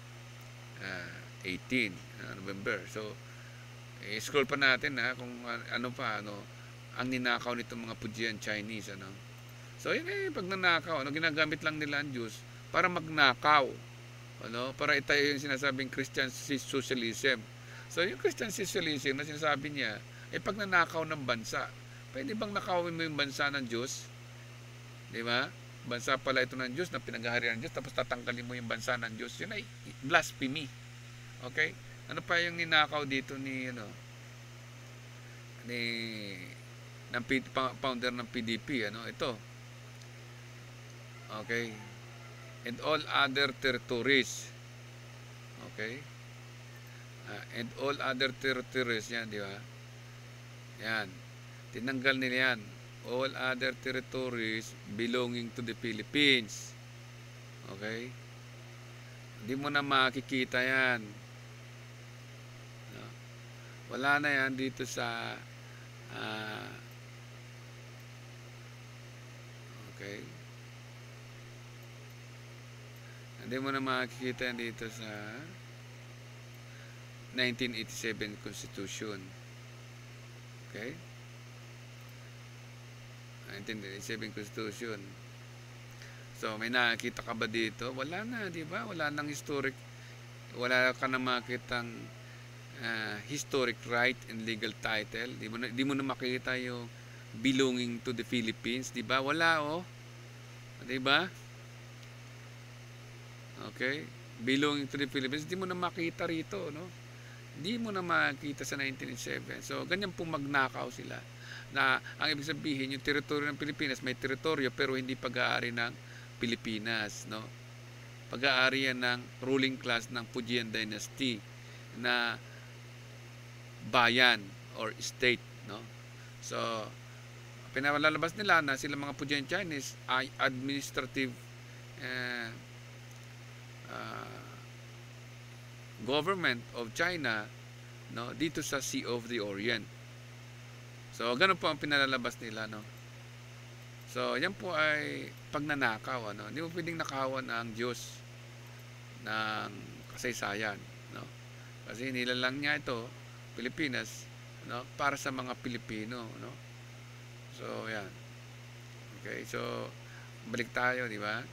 eighteen, uh, November. So i-scroll pa natin ha kung uh, ano pa ano ang ninakaw nitong mga Pujian Chinese, ano. So yun eh, pag nanakaw, ano, ginagamit lang nila ang Diyos para magnakaw, ano, para itayo yung sinasabing Christian socialism. So yung Christian socialism na sinasabi niya eh pag nanakaw ng bansa, pwede bang nakawin mo yung bansa ng Diyos? Di ba? Bansa pala ito ng Diyos, na pinaghaharian ng Diyos, tapos tatanggalin mo yung bansa ng Diyos. Yun ay blasphemy. Okay? Ano pa yung ninakaw dito ni, ano, ni, ng founder ng P D P, ano, ito. Okay? And all other territories. Okay? Uh, and all other territories, yan, di ba? Yan. Tinanggal nila yan. All other territories belonging to the Philippines. Okay? Hindi mo na makikita yan. No? Wala na yan dito sa uh, okay? Hindi mo na makikita yan dito sa nineteen eighty-seven Constitution. Okay? nineteen eighty-seven Constitution. So, may nakikita ka ba dito? Wala na, di ba? Wala nang historic Wala ka na makitang uh, historic right and legal title. Di mo na, di mo na makita yung belonging to the Philippines, di ba? Wala, oh. Di ba? Okay? Belonging to the Philippines, di mo na makita rito, no? Di mo na makita sa nineteen eighty-seven. So, ganyan pong magnakaw sila. Na ang ibig sabihin, yung teritoryo ng Pilipinas, may teritoryo pero hindi pag-aari ng Pilipinas, no? Pag-aari yan ng ruling class ng Fujian Dynasty na bayan or state, no? So, pinalalabas nila na sila mga Fujian Chinese ay administrative uh, uh, government of China, no, dito sa Sea of the Orient. So, ganun po ang pinalalabas nila, no. So, yan po ay pagnanakaw, ano. Hindi mo pwedeng nakawan ang Diyos ng kasaysayan, no. Kasi nilalang niya ito, Pilipinas, no, para sa mga Pilipino, no. So, yan. Okay, so balik tayo, di ba?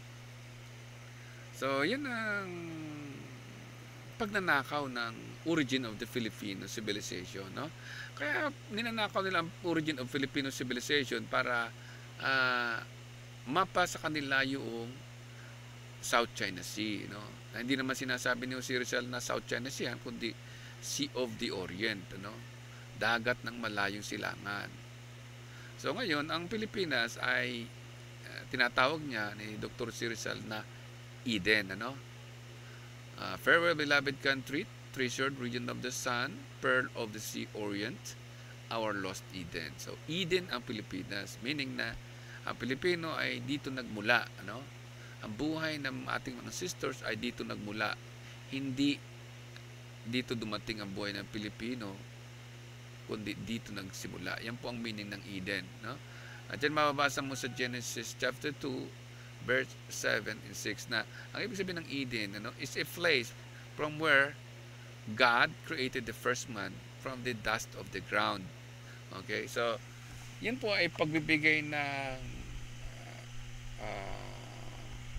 So, yan ang pagnanakaw ng origin of the Filipino civilization, no? Kaya ninanakaw nila ang origin of Filipino civilization para uh, mapa sa kanila yung South China Sea, no? Na hindi naman sinasabi ni Jose Rizal na South China Sea, kundi Sea of the Orient, no? Dagat ng malayong silangan. So ngayon, ang Pilipinas ay uh, tinatawag niya ni Doctor Jose Rizal na Eden, ano? Uh, farewell, beloved country, treasured region of the sun, pearl of the sea orient, our lost Eden. So, Eden ang Pilipinas, meaning na ang Pilipino ay dito nagmula, ano? Ang buhay ng ating mga sisters ay dito nagmula. Hindi dito dumating ang buhay ng Pilipino, kundi dito nagsimula. Yan po ang meaning ng Eden, no? At yan mababasa mo sa Genesis chapter two, verse seven and six na ang ibig sabihin ng Eden, ano, is a place from where God created the first man from the dust of the ground. Okay, so yan po ay pagbibigay ng uh, uh,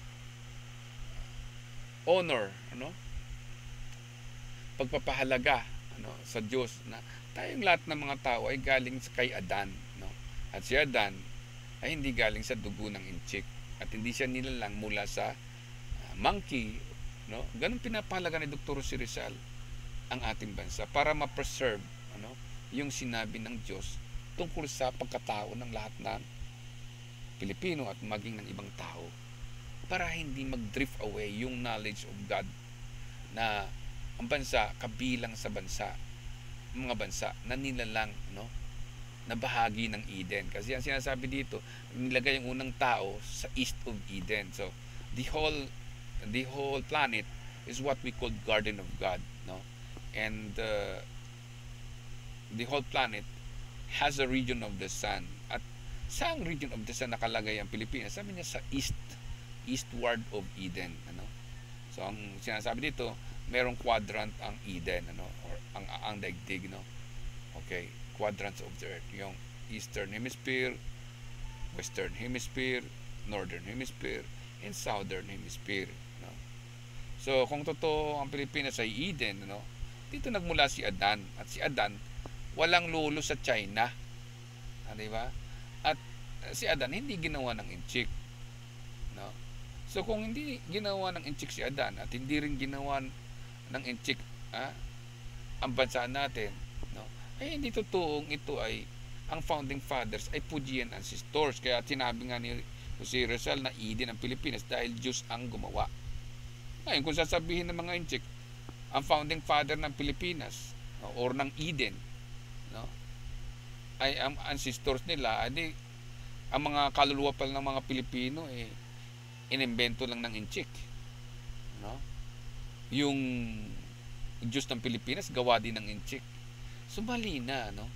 honor, ano, pagpapahalaga, ano, sa Diyos na tayong lahat ng mga tao ay galing kay Adan, no? At si Adan ay hindi galing sa dugo ng inchik. At hindi siya nilalang mula sa uh, monkey, no? Ganun pinapahalaga ni Doctor Jose Rizal ang ating bansa para ma-preserve, ano, yung sinabi ng Diyos tungkol sa pagkatao ng lahat ng Pilipino at maging ng ibang tao, para hindi mag-drift away yung knowledge of God na ang bansa kabilang sa bansa, mga bansa na nilalang, no, na bahagi ng Eden. Kasi ang sinasabi dito, nilagay yung unang tao sa east of Eden. So, the whole the whole planet is what we call Garden of God, no? And uh, the whole planet has a region of the sun. At saang region of the sun nakalagay ang Pilipinas? Sabi niya sa east, eastward of Eden, ano? So, ang sinasabi dito, merong quadrant ang Eden, ano, or ang ang daigdig, no? Okay, quadrants of the earth, yung eastern hemisphere, western hemisphere, northern hemisphere, and southern hemisphere, no? So kung totoo ang Pilipinas ay Eden, no, dito nagmula si Adan, at si Adan walang lolo sa China, ah, di ba? At uh, si Adan hindi ginawa ng inchik, no? So kung hindi ginawa ng inchik si Adan at hindi rin ginawa ng inchik, ah, ang bansa natin, no, ay hindi totoong ito ay ang founding fathers ay Fujian ancestors. Kaya sinabi nga ni Jose Rizal na Eden ang Pilipinas dahil Diyos ang gumawa. Ngayon kung sasabihin ng mga inchik ang founding father ng Pilipinas, no, or ng Eden, no, ay ang ancestors nila, adi ang mga kaluluwa pa ng mga Pilipino eh inimbento lang ng inchik, no? Yung Diyos ng Pilipinas gawa din ng inchik. So mali na, no?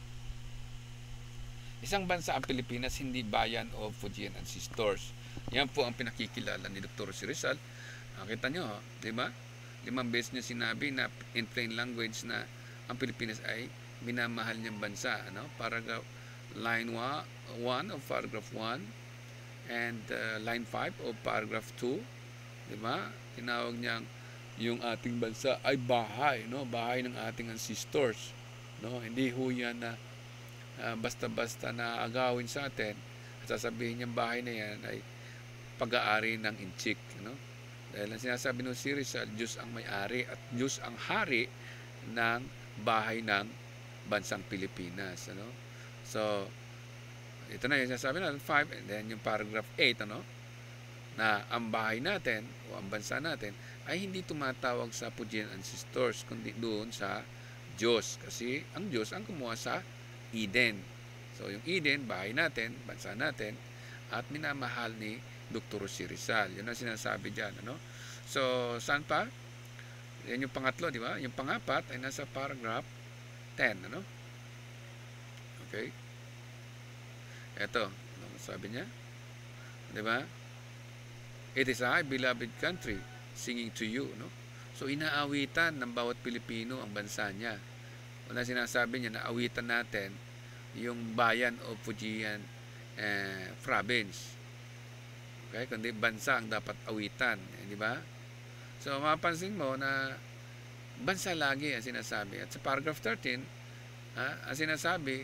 Isang bansa ang Pilipinas, hindi bayan of Fujian ancestors. Yan po ang pinakikilala ni Doctor Jose Rizal. Nakita nyo, di ba? Limang beses niya sinabi na in plain language na ang Pilipinas ay minamahal niyang bansa, ano? Paragraph line one of paragraph one and uh, line five of paragraph two, di ba? Tinawag niyang yung ating bansa ay bahay, no? Bahay ng ating ancestors, no? Hindi ho yan na uh, basta-basta na agawin sa atin at sasabihin niyang bahay na yan ay pag-aari ng Inchik, no? Dahil ang sinasabi ng si Rizal, Diyos ang may-ari at Diyos ang hari ng bahay ng bansang Pilipinas, ano? So ito na yung sinasabi natin, five, and then yung paragraph eight, ano? Na ang bahay natin o ang bansa natin ay hindi tumatawag sa pujian ancestors kundi doon sa Diyos, kasi ang Diyos ang kumuha sa Eden. So yung Eden, bahay natin, bansa natin, at minamahal ni Doctor Jose Rizal. Yun ang sinasabi diyan, ano? So saan pa? Yan yung pangatlo, di ba? Yung pangapat ay nasa paragraph ten, ano? Okay? Ito, ano sabi niya? Di ba? It is I, beloved country, singing to you, no? So inaawitan ng bawat Pilipino ang bansa niya. Una sinasabi niya na awitan natin yung bayan o Fujian eh, province. Okay, kundi bansa ang dapat awitan, eh, di ba? So mapapansin mo na bansa lagi ang sinasabi. At sa paragraph thirteen, ha, ang sinasabi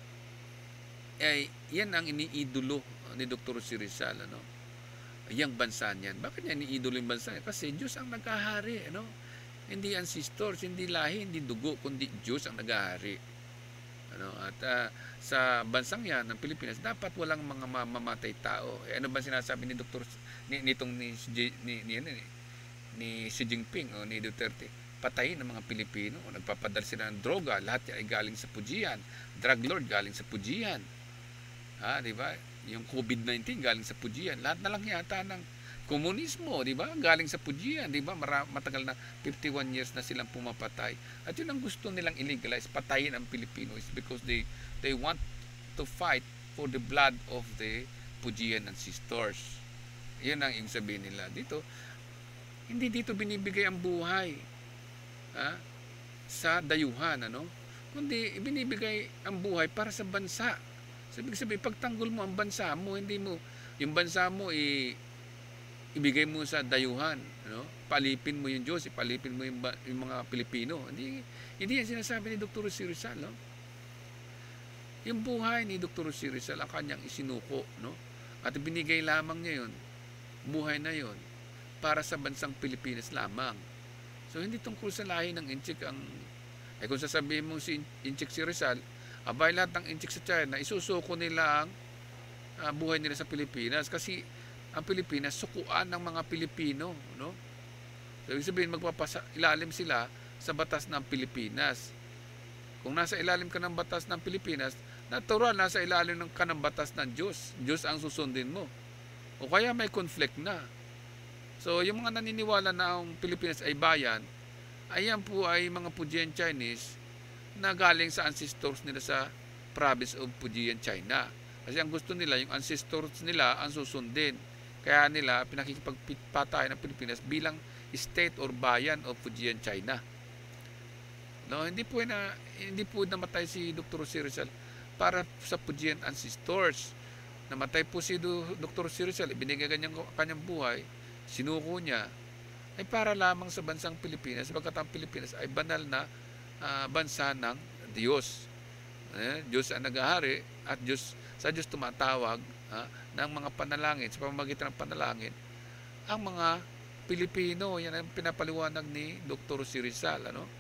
ay yan ang iniidolo ni Doctor Jose Rizal, ano? Yang bansa niyan. Bakit niya iniidolo yung bansa? Kasi Diyos ang nagahari, ano? Hindi ancestors, hindi lahi, hindi dugo, kundi Diyos ang nagahari. Ano? At uh, sa bansang yan ng Pilipinas, dapat walang mga mamamatay tao. Eh, ano ba sinasabi ni Doktor ni nitong ni ni ni, ni, ni Xi Jinping o ni Duterte? Patayin ng mga Pilipino, o nagpapadala sila ng droga, lahat ay galing sa pujian. Drug lord galing sa pujian. Ha, di ba? Yung COVID nineteen galing sa pujian. Lahat na lang yata ng komunismo, di ba? Galing sa pujian, di ba? Matagal na fifty-one years na silang pumapatay. At yun ang gusto nilang illegalize, patayin ang Pilipino, is because they they want to fight for the blood of the pujian ancestors. Yun ang ibig sabihin nila. Dito, hindi dito binibigay ang buhay, ha, sa dayuhan, ano? Kundi binibigay ang buhay para sa bansa. Sabi sabi, pagtanggol mo ang bansa mo, hindi mo, yung bansa mo, i, ibigay mo sa dayuhan, no? Palipin mo yung Diyos, ipalipin mo yung, yung mga Pilipino. Hindi, hindi yan sinasabi ni Doctor Jose Rizal, no? Yung buhay ni Doctor Jose Rizal, ang kanyang isinuko, no? At binigay lamang niya yun, buhay na yun, para sa bansang Pilipinas lamang. So, hindi tungkol sa lahi ng Inchik ang, eh kung sasabihin mo si Inchik si Rizal, abay lahat ng Inchik sa China, isusuko nila ang uh, buhay nila sa Pilipinas kasi ang Pilipinas sukuan ng mga Pilipino, no? So, ibig sabihin magpapasa ilalim sila sa batas ng Pilipinas. Kung nasa ilalim ka ng batas ng Pilipinas, natural nasa ilalim ng ka ng batas ng Diyos. Diyos ang susundin mo. O kaya may conflict na. So, yung mga naniniwala na ang Pilipinas ay bayan, ayan po ay mga Fujian Chinese na galing sa ancestors nila sa province of Fujian, China. Kasi ang gusto nila, yung ancestors nila ang susundin. Kaya nila pinakikipagpatay ng Pilipinas bilang state or bayan of Fujian, China. No, hindi po na hindi po namatay si Doctor Jose Rizal para sa Fujian ancestors. Namatay po si Doctor Jose Rizal, ibinigay kanyang kanyang buhay, sinuko niya ay para lamang sa bansang Pilipinas, sapagkat ang Pilipinas ay banal na uh, bansa ng Diyos. Eh, Diyos ang naghahari at Diyos, sa Diyos tumatawag ha, ng mga panalangin, sa pamamagitan ng panalangin ang mga Pilipino. Yan ang pinapaliwanag ni Doctor Jose Rizal, ano?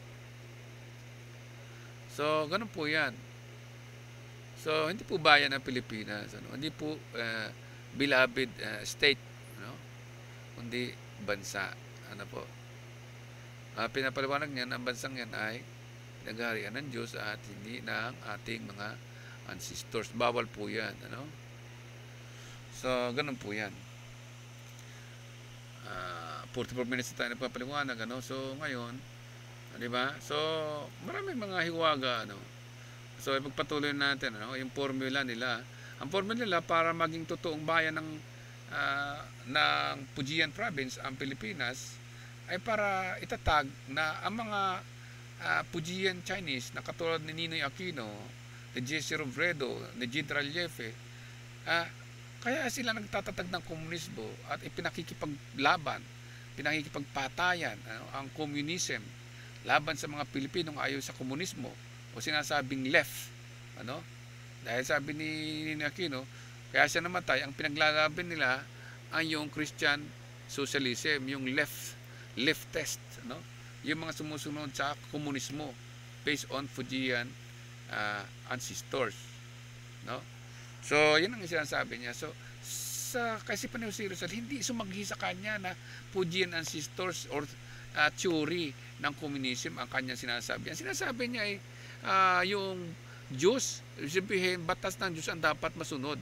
So, ganun po yan. So, hindi po bayan ng Pilipinas, ano? Hindi po uh, beloved uh, state, ano? Kundi bansa, ano po. Uh, pinapaliwanag niya na ang bansang yan ay naghaharian ng Diyos at hindi ng ating mga ancestors. Bawal po yan, ano? So, ganun po yan. Uh, forty-four minutes na tayo nagpapaliwanag, ano? So, ngayon, di ba? So, maraming mga hiwaga, ano? So, ipagpatuloy natin, ano? Yung formula nila. Ang formula nila para maging totoong bayan ng uh, ng Fujian Province, ang Pilipinas, ay para itatag na ang mga uh, Fujian Chinese na katulad ni Ninoy Aquino, ni Jesse Robredo, ni General Yefe, uh, kaya sila nagtatatag ng komunismo at ipinakikipaglaban pinakikipagpatayan, ano, ang communism laban sa mga Pilipinong ayaw sa komunismo o sinasabing left, ano? Dahil sabi ni, ni Aquino, kaya siya namatay, ang pinaglalaban nila ay yung Christian socialism, yung left leftist, no? Yung mga sumusunod sa komunismo based on Fujian uh, ancestors, no? So, yun ang sinasabi niya. So, sa kasi pa ni Jose Rizal, hindi sumaghi sa kanya na Fujian ancestors or uh, theory ng communism ang kanyang sinasabi. Ang sinasabi niya ay uh, yung Diyos, sabihin, batas ng Diyos ang dapat masunod.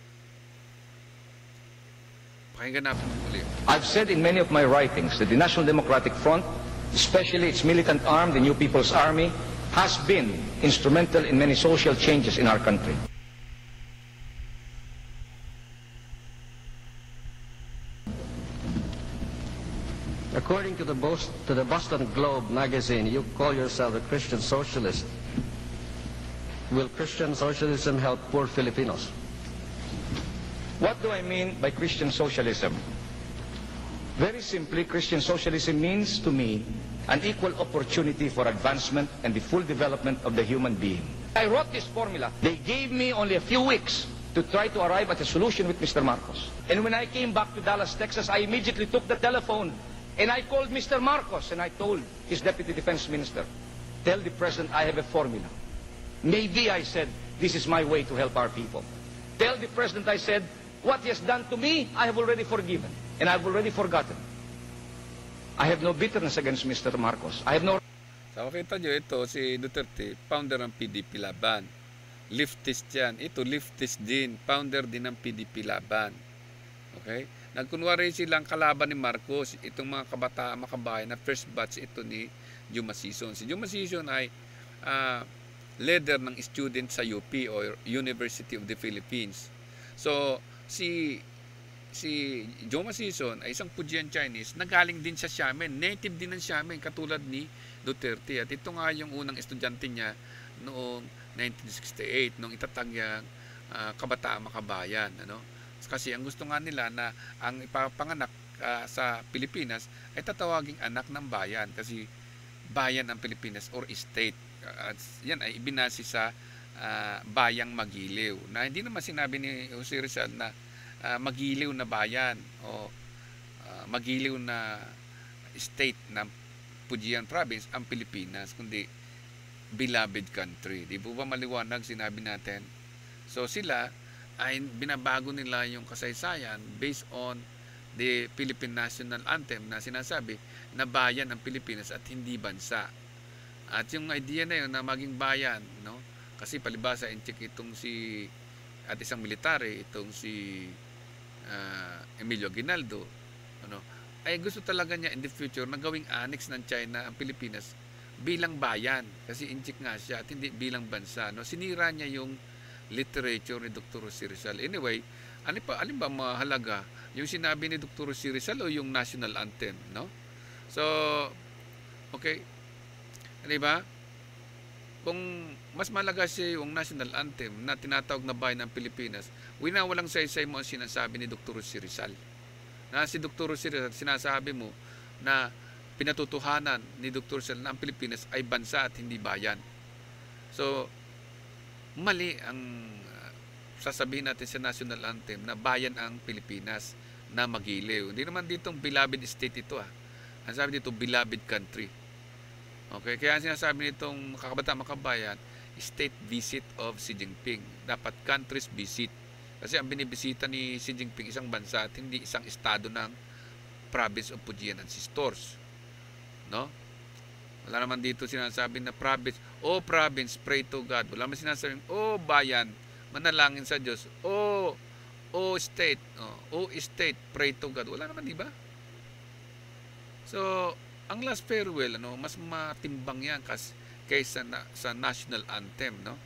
Pakinggan natin muli. I've said in many of my writings that the National Democratic Front, especially its militant arm, the New People's Army, has been instrumental in many social changes in our country. According to the, Bos to the Boston Globe magazine, you call yourself a Christian socialist. Will Christian socialism help poor Filipinos? What do I mean by Christian socialism? Very simply, Christian socialism means to me an equal opportunity for advancement and the full development of the human being. I wrote this formula. They gave me only a few weeks to try to arrive at a solution with Mister Marcos. And when I came back to Dallas, Texas, I immediately took the telephone and I called Mister Marcos and I told his Deputy Defense Minister, tell the President I have a formula. Maybe, I said, this is my way to help our people. Tell the President, I said, what he has done to me, I have already forgiven and I have already forgotten. I have no bitterness against Mister Marcos. I have no... So, makita nyo, ito si Duterte, founder ng P D P Laban. Leftist yan. Ito, leftist din. Founder din ng P D P Laban. Okay? Nagkunwari silang kalaban ni Marcos, itong mga kabataan, makabayan na first batch ito ni Juma Sison. Si Juma Sison ay uh, leader ng student sa U P or University of the Philippines. So, si si Juma Sison ay isang Fujian Chinese, nagaling din sa Xiamen, native din ng Xiamen, katulad ni Duterte. At ito nga yung unang estudyante niya noong nineteen sixty-eight, nung itatag niyang uh, kabataan makabayan, ano? Kasi ang gusto nga nila na ang ipapanganak uh, sa Pilipinas ay tatawaging anak ng bayan, kasi bayan ang Pilipinas or state. Uh, yan ay ibinasi sa uh, bayang Magiliw, na hindi naman sinabi ni Jose Rizal na uh, Magiliw na bayan o uh, Magiliw na state ng Fujian province ang Pilipinas, kundi beloved country. Di po ba maliwanag sinabi natin? So sila ay binabago nila yung kasaysayan based on the Philippine National Anthem na sinasabi na bayan ang Pilipinas at hindi bansa. At yung idea na yun na maging bayan, no? Kasi palibasa incheck itong si at isang military, itong si uh, Emilio Aguinaldo, ano, ay gusto talaga niya in the future na gawing annex ng China ang Pilipinas bilang bayan, kasi incheck nga siya at hindi bilang bansa, no? Sinira niya yung literature ni Doctor Jose Rizal. Anyway, ano pa, alin ba mahalaga? Yung sinabi ni Doctor Jose Rizal o yung national anthem, no? So, okay. Di ba? Kung mas malaga siya yung national anthem na tinatawag na bayan ng Pilipinas, winawalang saysay mo ang sinasabi ni Doctor Jose Rizal. Na si Doctor Jose Rizal, sinasabi mo na pinatutuhanan ni Doctor Rizal na ang Pilipinas ay bansa at hindi bayan. So, mali ang uh, sasabihin natin sa national anthem na bayan ang Pilipinas na Magiliw. Hindi naman ditong beloved state ito, ah. Ang sabi dito, beloved country. Okay, kaya sinasabi nitong kakabataan makabayan, state visit of Xi Jinping. Dapat countries visit. Kasi ang binibisita ni Xi Jinping isang bansa at hindi isang estado ng province of Fujian ancestors. No? Wala naman dito sinasabi na province, oh province, pray to God. Wala naman sinasabi, oh bayan, manalangin sa Diyos. Oh, oh state, oh, oh state, pray to God. Wala naman, di ba? So, ang last farewell, ano, mas matimbang yan kas, kaysa na, sa national anthem, no?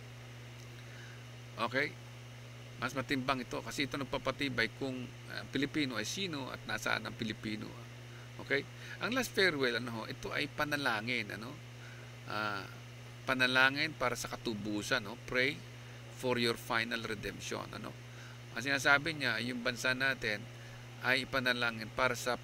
Okay? Mas matimbang ito kasi ito nagpapatibay kung uh, Pilipino ay sino at nasaan ang Pilipino. Okay? Ang last farewell, ano, ito ay panalangin, ano? Uh, panalangin para sa katubusan, no? Pray for your final redemption, ano? Ang sinasabi niya, yung bansa natin ay ipanalangin para sa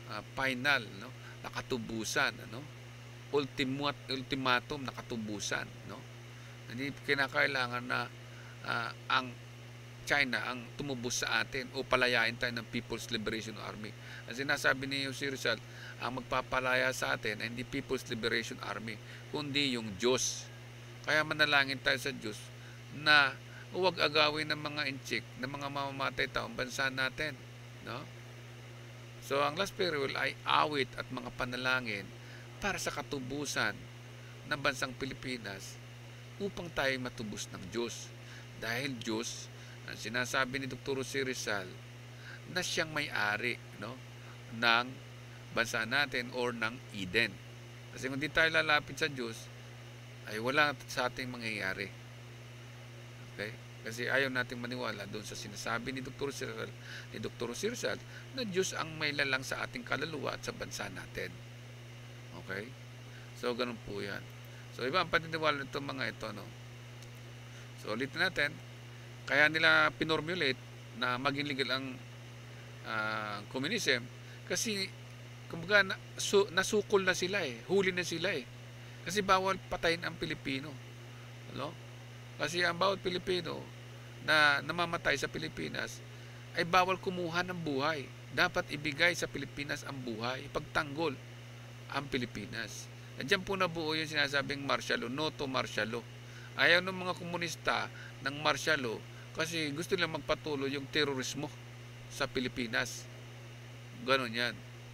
uh, final, no? Nakatubusan, ano? Ultimate, ultimatum nakatubusan, no? Hindi kinakailangan na uh, ang China ang tumubos sa atin o palayain tayo ng People's Liberation Army. Ang sinasabi ni Jose Rizal, ang magpapalaya sa atin ay hindi People's Liberation Army, kundi yung Diyos. Kaya manalangin tayo sa Diyos na huwag agawin ng mga inchik, ng mga mamamatay taong bansa natin, no? So ang last farewell ay awit at mga panalangin para sa katubusan ng bansang Pilipinas upang tayo matubos ng Diyos. Dahil Diyos, ang sinasabi ni Doktor Jose Rizal, na siyang may-ari, no, ng bansa natin or ng Eden. Kasi kung di tayo lalapit sa Diyos, ay wala sa ating mangyayari. Okay? Kasi ayaw nating maniwala doon sa sinasabi ni Doktor Rizal, ni Doktor Jose Rizal, na Diyos ang may lalang sa ating kaluluwa at sa bansa natin. Okay? So, ganun po yan. So, iba ang paniniwala nito mga ito, no? So, ulitin natin, kaya nila pinormulate na maging legal ang uh, communism kasi, kumbaga, na, su, nasukol na sila eh. Huli na sila eh. Kasi bawal patayin ang Pilipino. No? Kasi ang bawat Pilipino na namamatay sa Pilipinas ay bawal kumuha ng buhay. Dapat ibigay sa Pilipinas ang buhay. Pagtanggol ang Pilipinas. At dyan po nabuo yung sinasabing martial law, no to martial law. Ayaw ng mga komunista ng martial law kasi gusto nilang magpatuloy yung terorismo sa Pilipinas. Ganon yan.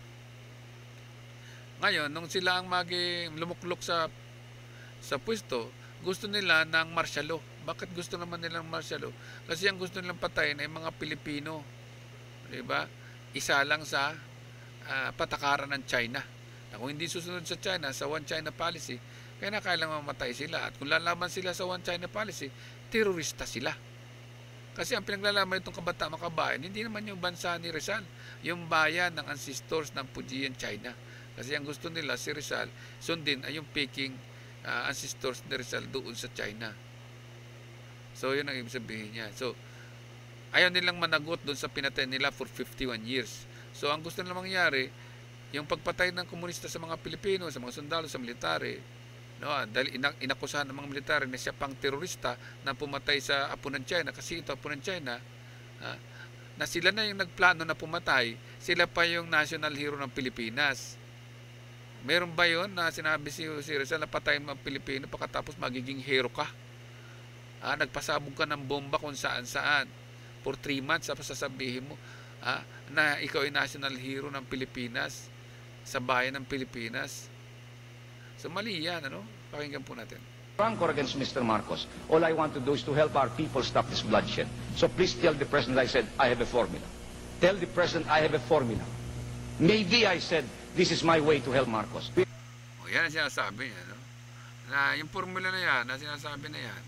Ngayon, nung sila ang maging lumuklok sa sa pwesto, gusto nila ng martial law. Bakit gusto naman nilang martial law? Kasi ang gusto nilang patayin ay mga Pilipino. Diba? Isa lang sa uh, patakaran ng China. Na kung hindi susunod sa China, sa One China Policy, kaya na kailangan mamatay sila. At kung lalaman sila sa One China Policy, terorista sila. Kasi ang pinaglalaman itong kabataan makabayan, hindi naman yung bansa ni Rizal, yung bayan ng ancestors ng Fujian China. Kasi ang gusto nila, si Rizal, sundin ay yung Peking uh, ancestors ni Rizal doon sa China. So, yun ang ibig sabihin niya. So, ayaw nilang managot doon sa pinatay nila for fifty-one years. So, ang gusto nilang mangyari, yung pagpatay ng komunista sa mga Pilipino, sa mga sundalo, sa military, no, dahil inak inakusahan ng mga military na siya pang terorista na pumatay sa apo ng China, kasi ito apo ng China, ha, na sila na yung nagplano na pumatay, sila pa yung national hero ng Pilipinas. Meron ba yun na sinabi si Jose Rizal na patayin mo ang Pilipino pagkatapos magiging hero ka? Ah, nagpasabog ka ng bomba kung saan saan for three months tapos sasabihin mo ah, na ikaw ay national hero ng Pilipinas sa bayan ng Pilipinas. So mali yan, ano? Pakinggan po natin. Rancor against Mister Marcos. All I want to do is to help our people stop this bloodshed. So please tell the President I said I have a formula. Tell the President I have a formula. Maybe I said this is my way to help Marcos. O, yan ang sinasabi niya, no? Na yung formula na yan, na sinasabi na yan,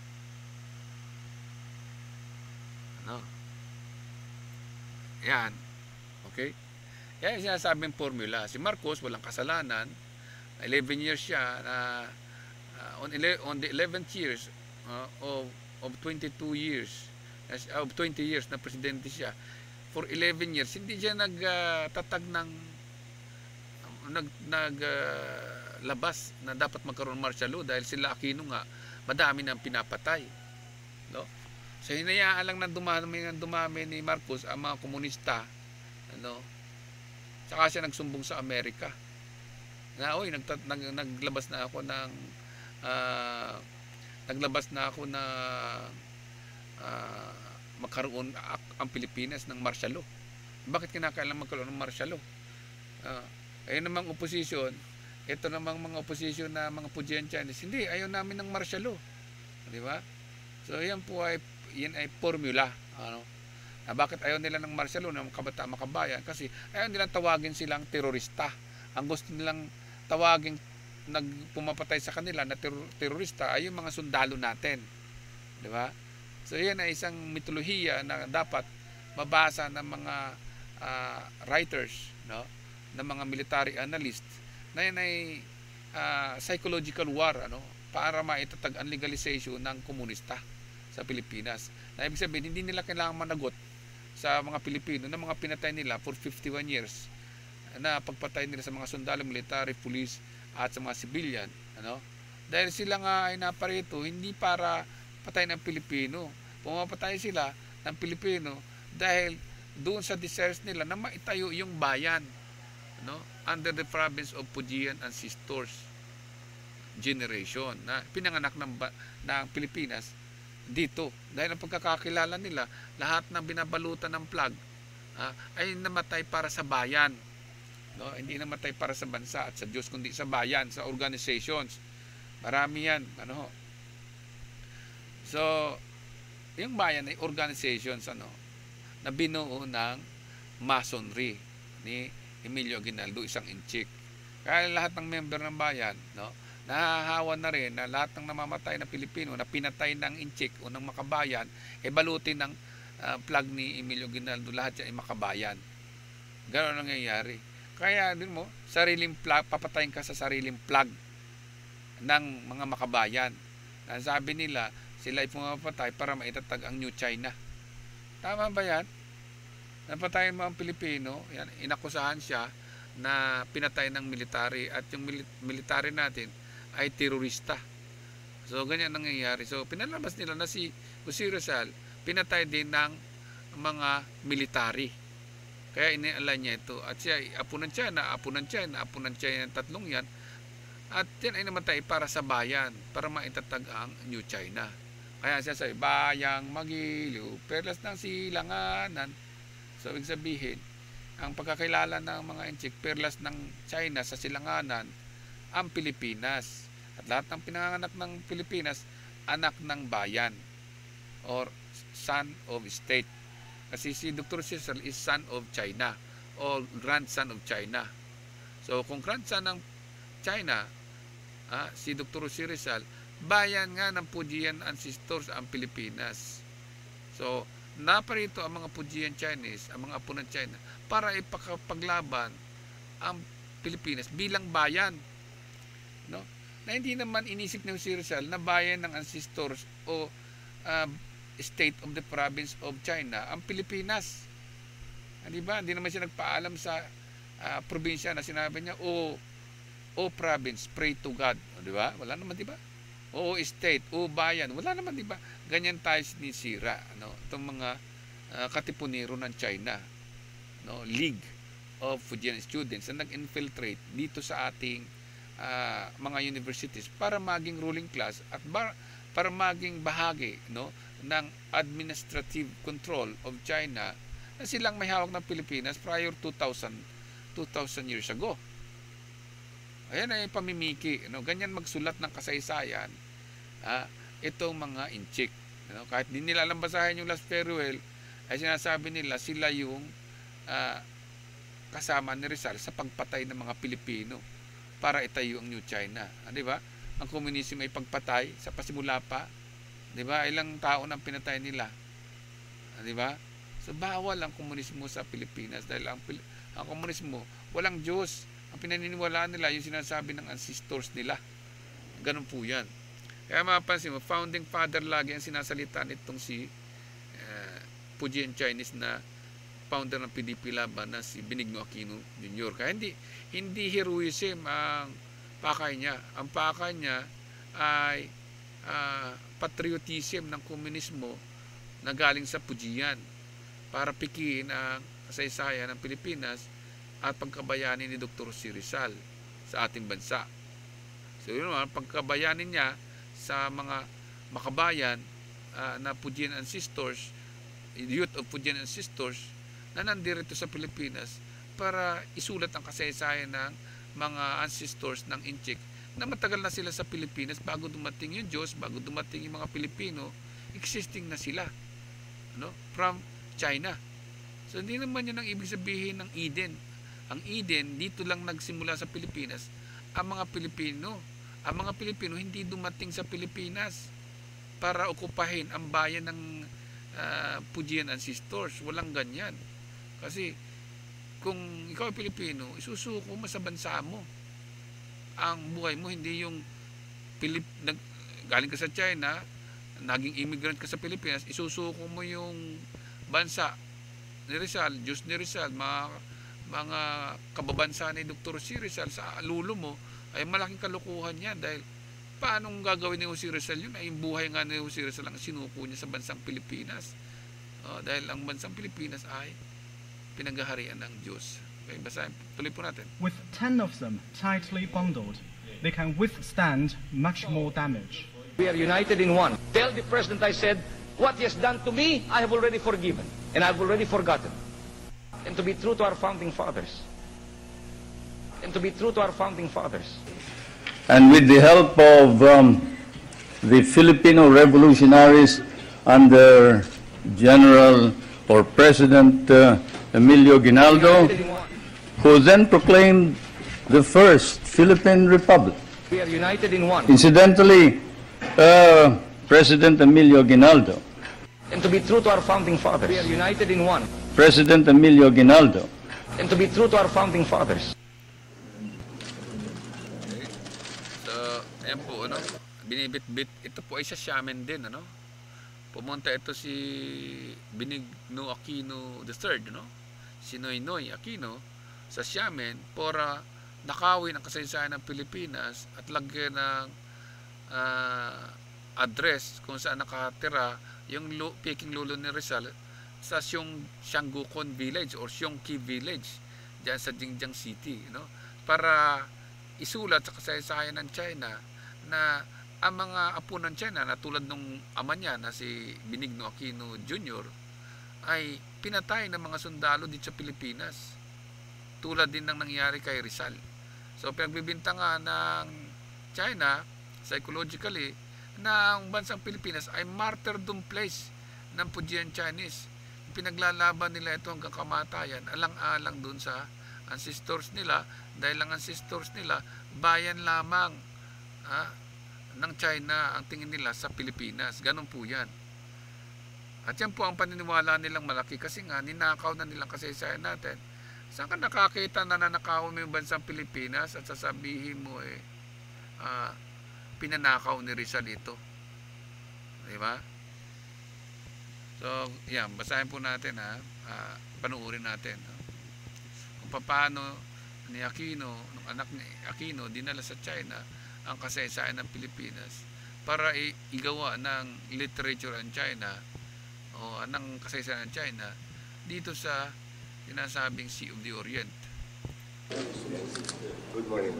no? Yan. Okay? Yan yung sinasabing formula. Si Marcos, walang kasalanan. eleven years siya na uh, on, on the eleventh years uh, of, of twenty-two years, uh, of twenty years na presidente siya. For eleven years, hindi siya nagtatag uh, ng nag, nag uh, labas na dapat magkaroon ng martial law dahil sila Aquino nga madami nang pinapatay, no? So hinayaan lang na dumami ng dumami ni Marcos ang mga komunista, ano, saka siya nagsumbong sa Amerika na oy nag, nag, naglabas na ako ng uh, naglabas na ako na uh, magkaroon ang Pilipinas ng martial law. Bakit kinakailangan magkaroon ng martial law? Uh, ayun namang opposition, ito namang mga opposition na mga Fujian Chinese, hindi, ayaw namin ng martial law. Di ba? So yan po ay, yan ay formula. Ano? Na bakit ayaw nila ng martial law ng kabataan makabayan? Kasi ayaw nilang tawagin silang terorista. Ang gusto nilang tawagin nagpumapatay sa kanila na ter terorista ay yung mga sundalo natin. Di ba? So yan ay isang mitolohiya na dapat mabasa ng mga uh, writers, no, ng mga military analyst, na yan ay uh, psychological war, ano, para maitatag ang legalization ng komunista sa Pilipinas. Na ibig sabihin, hindi nila kailangan managot sa mga Pilipino na mga pinatay nila for fifty-one years na pagpatay nila sa mga sundalo, military, police at sa mga civilian, ano? Dahil sila nga ay naparito hindi para patay ng Pilipino. Pumapatay sila ng Pilipino dahil doon sa desires nila na maitayo yung bayan, no? Under the province of Fujian ancestors generation na pinanganak ng, ng Pilipinas dito. Dahil ang pagkakakilala nila, lahat ng binabalutan ng flag ah, ay namatay para sa bayan. No? Hindi namatay para sa bansa at sa Diyos, kundi sa bayan, sa organizations. Marami yan. Ano? So, yung bayan ay organizations ano, na binuo ng masonry ni Emilio Aguinaldo, isang inchik. Kaya lahat ng member ng bayan, no, nahahawa na rin na lahat ng namamatay na Pilipino na pinatay ng inchik o ng makabayan, e balutin ng uh, flag ni Emilio Aguinaldo, lahat yan ay makabayan. Gano'n ang nangyayari. Kaya din mo, sariling flag, papatayin ka sa sariling flag ng mga makabayan. Sabi nila, sila ay pumapatay para maitatag ang New China. Tama ba yan? Napatayin mo ang Pilipino, yan, inakusahan siya na pinatay ng military at yung military natin ay terorista. So, ganyan ang nangyayari. So, pinalabas nila na si Jose Rizal, pinatay din ng mga military. Kaya inialan niya ito. At siya, apo ng China, apo ng China, apo ng China, tatlong yan. At yan ay namatay para sa bayan, para maitatag ang New China. Kaya siya sabi, bayang magiliw, perlas ng silanganan. So, ibig sabihin, ang pagkakilala ng mga inchik, perlas ng China sa silanganan, ang Pilipinas. At lahat ng pinanganak ng Pilipinas, anak ng bayan or son of state. Kasi si Doctor Rizal is son of China or grandson of China. So, kung grandson ng China, ah, si Doctor Rizal, bayan nga ng Fujian ancestors ang Pilipinas. So, naparito ang mga Fujian Chinese, ang mga apo ng China, para ipakapaglaban ang Pilipinas bilang bayan. No? Na hindi naman inisip ng si Rizal na bayan ng ancestors o uh, state of the province of China ang Pilipinas. Ah, di ba? Hindi naman siya nagpaalam sa uh, probinsya na sinabi niya, o o province, pray to God. O, di ba? Wala naman, di ba? O state, o bayan. Wala naman, di ba? Ganyan tayo sinisira, no? Itong mga uh, katipunero ng China, no? League of Fujian students na nag-infiltrate dito sa ating uh, mga universities para maging ruling class at bar, para maging bahagi, no, ng administrative control of China na silang may hawak ng Pilipinas prior two thousand years ago. Ayan ay pamimiki, no? Ganyan magsulat ng kasaysayan ah, itong mga inchik, no? Kahit di nila alam basahin yung last farewell, ay sinasabi nila sila yung ah, kasama ni Rizal sa pagpatay ng mga Pilipino para itayo ang New China. Ah, di ba? Ang komunismo ay pagpatay sa pasimula pa. Di ba? Ilang tao nang pinatay nila. Ah, di ba? So bawal ang komunismo sa Pilipinas dahil ang, ang komunismo walang Diyos. Ang pinaniniwalaan nila yung sinasabi ng ancestors nila. Ganun po yan. Kaya mapapansin mo, founding father lagi ang sinasalita nitong si uh, Fujian Chinese na founder ng P D P Laban na si Benigno Aquino Junior Kaya hindi, hindi heroism ang pakay niya. Ang pakay niya ay uh, patriotism ng komunismo na galing sa Fujian para pikiin ang kasaysayan ng Pilipinas at pagkabayanin ni Doctor Jose Rizal sa ating bansa. So yun naman, pagkabayanin niya sa mga makabayan uh, na Fujian ancestors, youth of Fujian ancestors na nandirito sa Pilipinas para isulat ang kasaysayan ng mga ancestors ng inchik na matagal na sila sa Pilipinas bago dumating yung Diyos, bago dumating yung mga Pilipino, existing na sila, no? From China. So hindi naman yun ang ibig sabihin ng Eden. Ang Eden, dito lang nagsimula sa Pilipinas. Ang mga Pilipino, ang mga Pilipino hindi dumating sa Pilipinas para okupahin ang bayan ng uh, Fujian ancestors. Walang ganyan. Kasi kung ikaw ay Pilipino, isusuko mo sa bansa mo. Ang buhay mo hindi yung Pilip, nag, galing ka sa China, naging immigrant ka sa Pilipinas, isusuko mo yung bansa ni Rizal, Diyos ni Rizal, mga mga kababansa ni Doktor C. Rizal sa lulo mo, ay malaking kalukuhan yan dahil paanong gagawin ni Jose Rizal yun? Ay buhay nga ni Jose Rizal ang sinuko niya sa bansang Pilipinas. Uh, dahil ang bansang Pilipinas ay pinaghaharian ng Diyos. Okay, basahin, tuloy po natin. With ten of them tightly bundled, they can withstand much more damage. We are united in one. Tell the president I said, what he has done to me, I have already forgiven. And I have already forgotten. And to be true to our founding fathers. And to be true to our founding fathers. And with the help of um, the Filipino revolutionaries under General or President uh, Emilio Aguinaldo, who then proclaimed the first Philippine Republic. We are united in one. Incidentally, uh, President Emilio Aguinaldo. And to be true to our founding fathers. We are united in one. President Emilio Aguinaldo. And to be true to our founding fathers. Okay. So, ayan po, ano, binibit-bit, ito po ay sa Xiamen din, ano. Pumunta ito si Benigno Aquino the third, no? Si Noynoy Aquino sa Xiamen para nakawin ang kasaysayan ng Pilipinas at lagyan ng uh, address kung saan nakatira yung Peking Lolo ni Rizal sa Sianggukon Village or Xiongqi Village diyan sa Jinjiang City, no? Para isulat sa kasaysayan ng China na ang mga apo ng China na tulad nung ama niya na si Benigno Aquino Junior ay pinatay ng mga sundalo dito sa Pilipinas tulad din ng nangyari kay Rizal. So pinagbibintangan ng China psychologically na ang bansang Pilipinas ay martyrdom place ng Fujian Chinese. Pinaglalaban nila ito hanggang kamatayan alang-alang dun sa ancestors nila dahil ang ancestors nila bayan lamang ha, ng China ang tingin nila sa Pilipinas. Ganun po yan. At yan po ang paniniwala nilang malaki kasi nga ninakaw na nilang kasaysayan natin. Saan ka nakakita na nanakaw mo yung bansang Pilipinas at sasabihin mo eh uh, pinanakaw ni Rizal ito? Diba? So, yan. Basahin po natin ha. Uh, panuurin natin. No? Kung paano ni Aquino, ng anak ni Aquino, dinala sa China ang kasaysayan ng Pilipinas para igawa ng literature ng China o ng kasaysayan ng China dito sa sinasabing Sea of the Orient. Good morning.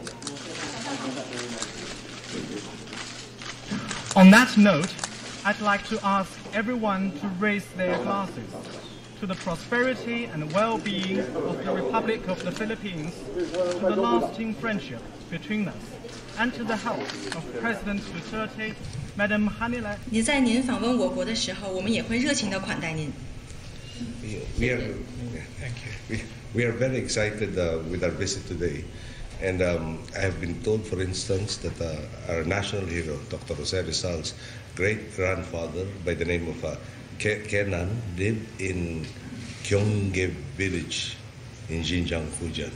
On that note, I'd like to ask everyone to raise their glasses to the prosperity and well-being of the Republic of the Philippines, to the lasting friendship between us, and to the health of President Duterte, Madam Hanila. 你在您访问我国的时候，我们也会热情地款待您。 We are, we, we are very excited uh, with our visit today. And um, I have been told, for instance, that uh, our national hero, Doctor Jose Rizal's great-grandfather by the name of uh, Ke Kenan lived in Gyeonggi Village in Xinjiang, Fujian.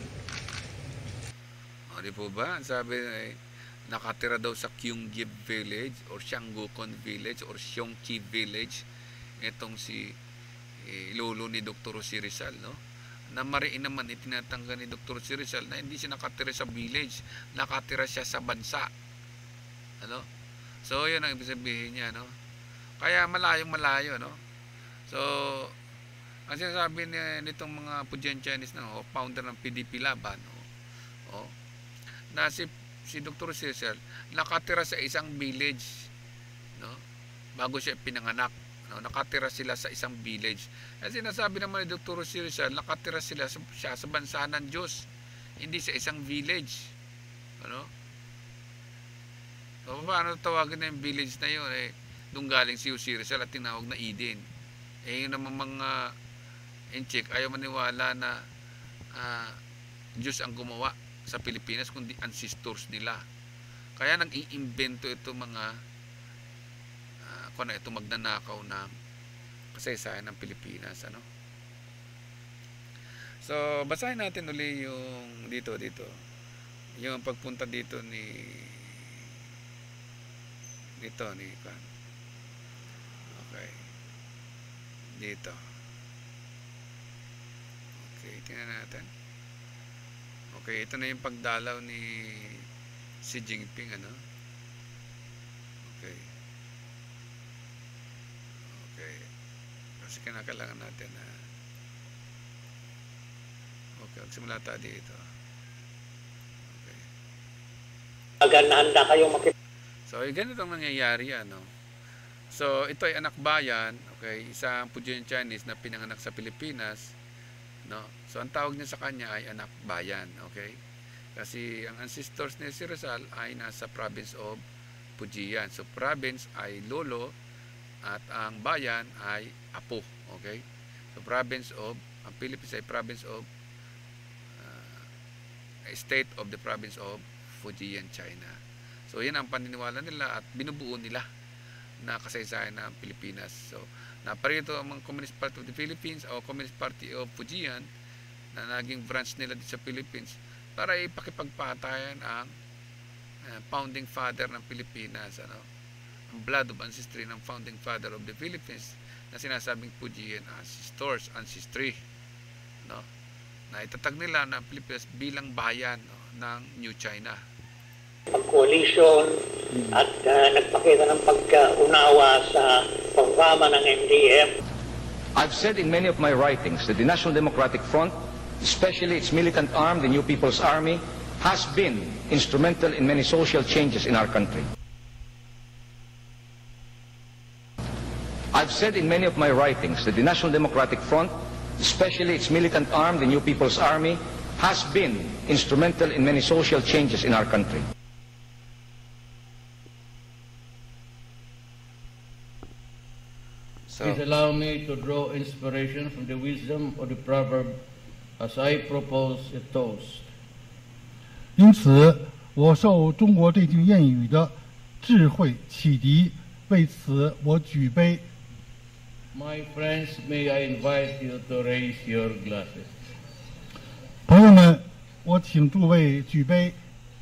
O, di po ba? Sabi ay nakatira daw sa Gyeonggi Village or Sianggukon Village or Xiongqi Village itong si eh, lolo ni Doktor Jose Rizal, no? Na mariin naman itinatanggal ni Doktor Jose Rizal na hindi siya nakatira sa village, nakatira siya sa bansa. Ano? So, yun ang ibig sabihin niya, no? Kaya malayong malayo, no? So, ang sinasabi nitong mga Fujian Chinese na, oh, founder ng P D P Laban, oh, oh, na si, si Doktor Jose Rizal nakatira sa isang village, no? Bago siya pinanganak. No, nakatira sila sa isang village. At sinasabi naman ni Doktor Jose Rizal, nakatira sila sa, siya sa bansa ng Diyos, hindi sa isang village. Ano? So, paano tawagin na yung village na yun? Eh, doon galing si Jose Rizal at tinawag na Eden. Eh, yun naman mga inchik, ayaw maniwala na uh, Diyos ang gumawa sa Pilipinas, kundi ancestors nila. Kaya nag-iimbento ito mga kung ano ito magnanakaw ng kasaysayan ng Pilipinas, ano? So, basahin natin uli yung dito, dito. Yung pagpunta dito ni dito, ni okay. Dito. Okay, tingnan natin. Okay, ito na yung pagdalaw ni Xi Jinping, ano? Okay. Okay. Kasi kinakailangan natin na okay, magsimula tayo dito. Okay. Handa kayong makip So, ay ganito ang nangyayari, ano? So, ito ay anak bayan, okay? Isang Pujian Chinese na pinanganak sa Pilipinas, no? So, ang tawag niya sa kanya ay anak bayan, okay? Kasi ang ancestors ni si Rizal ay nasa province of Pujian. So, province ay lolo at ang bayan ay apo, okay? So, province of, ang Philippines ay province of, uh, state of the province of Fujian, China. So, yan ang paniniwala nila at binubuo nila na kasaysayan ng Pilipinas. So, naparito ang mga Communist Party of the Philippines o Communist Party of Fujian na naging branch nila dito sa Philippines para ipakipagpatayan ang uh, founding father ng Pilipinas, ano? Ang blood of ancestry ng founding father of the Philippines na sinasabing Fujian ancestors, ancestry, no? Na itatag nila ng Pilipinas bilang bayan, no, ng New China. coalition at uh, nagpakita ng pagkaunawa sa programa ng M D F. I've said in many of my writings that the National Democratic Front, especially its militant arm, the New People's Army, has been instrumental in many social changes in our country. I've said in many of my writings that the National Democratic Front, especially its militant arm, the New People's Army, has been instrumental in many social changes in our country. So, Please allow me to draw inspiration from the wisdom of the proverb as I propose a toast. 因此，我受中国这句谚语的智慧启迪，为此我举杯。 My friends, may I invite you to raise your glasses. 朋友们，我请诸位举杯。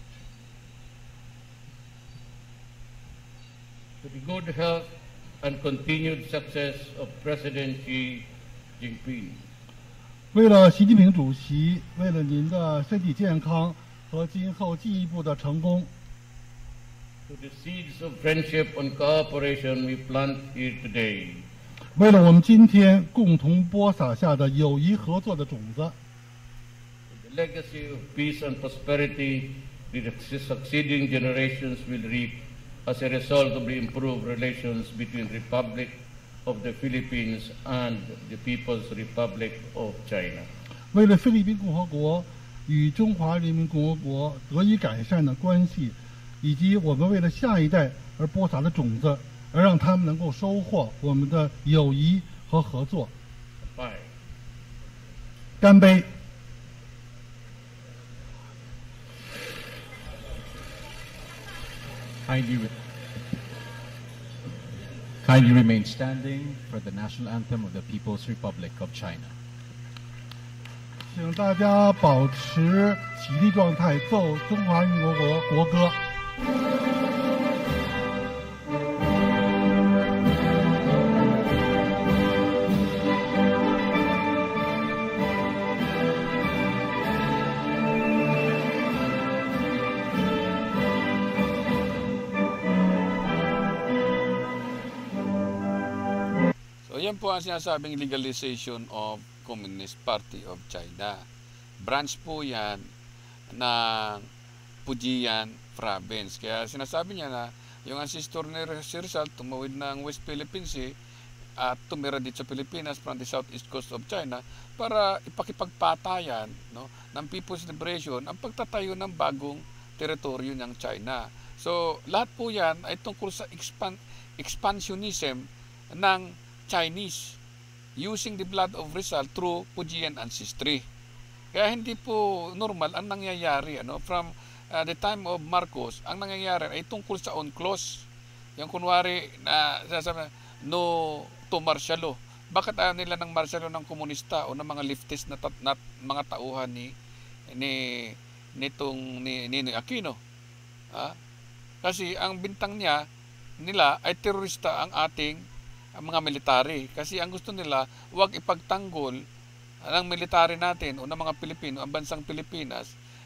To the good health and continued success of President Xi Jinping. 为了习近平主席，为了您的身体健康和今后进一步的成功， To the seeds of friendship and cooperation we plant here today. 为了我们今天共同播撒下的友谊合作的种子， The legacy of peace and prosperity the succeeding generations will reap as a result of the improved relations between the Republic of the Philippines and the People's Republic of China. 为了菲律宾共和国与中华人民共和国得以改善的关系，以及我们为了下一代而播撒的种子，而让他们能够收获我们的友谊和合作。 Bye. 干杯！ Kindly, kindly remain standing for the national anthem of the People's Republic of China. 请大家保持起立状态，奏中华人民共和国国歌。 yan po ang sinasabing legalization of Communist Party of China. Branch po yan ng Fujian Province. Kaya sinasabi niya na yung ancestor ni Rizal tumawid ng West Philippine Sea at tumira dito sa Pilipinas from the southeast coast of China para ipakipagpatayan, no, ng People's Liberation ang pagtatayo ng bagong teritoryo ng China. So lahat po yan ay tungkol sa expand, expansionism ng Chinese using the blood of Rizal through Fujian ancestry. Kaya hindi po normal ang nangyayari, ano, from uh, the time of Marcos, ang nangyayari ay tungkol sa UNCLOS. Yung kunwari na sasabi, no to martial law. Bakit ayaw nila ng martial law ng komunista o ng mga leftist na, na mga tauhan ni ni nitong ni Ninoy Aquino? Ah? Kasi ang bintang niya nila ay terorista ang ating ang mga military. Kasi ang gusto nila, huwag ipagtanggol ng military natin o ng mga Pilipino, ang bansang Pilipinas,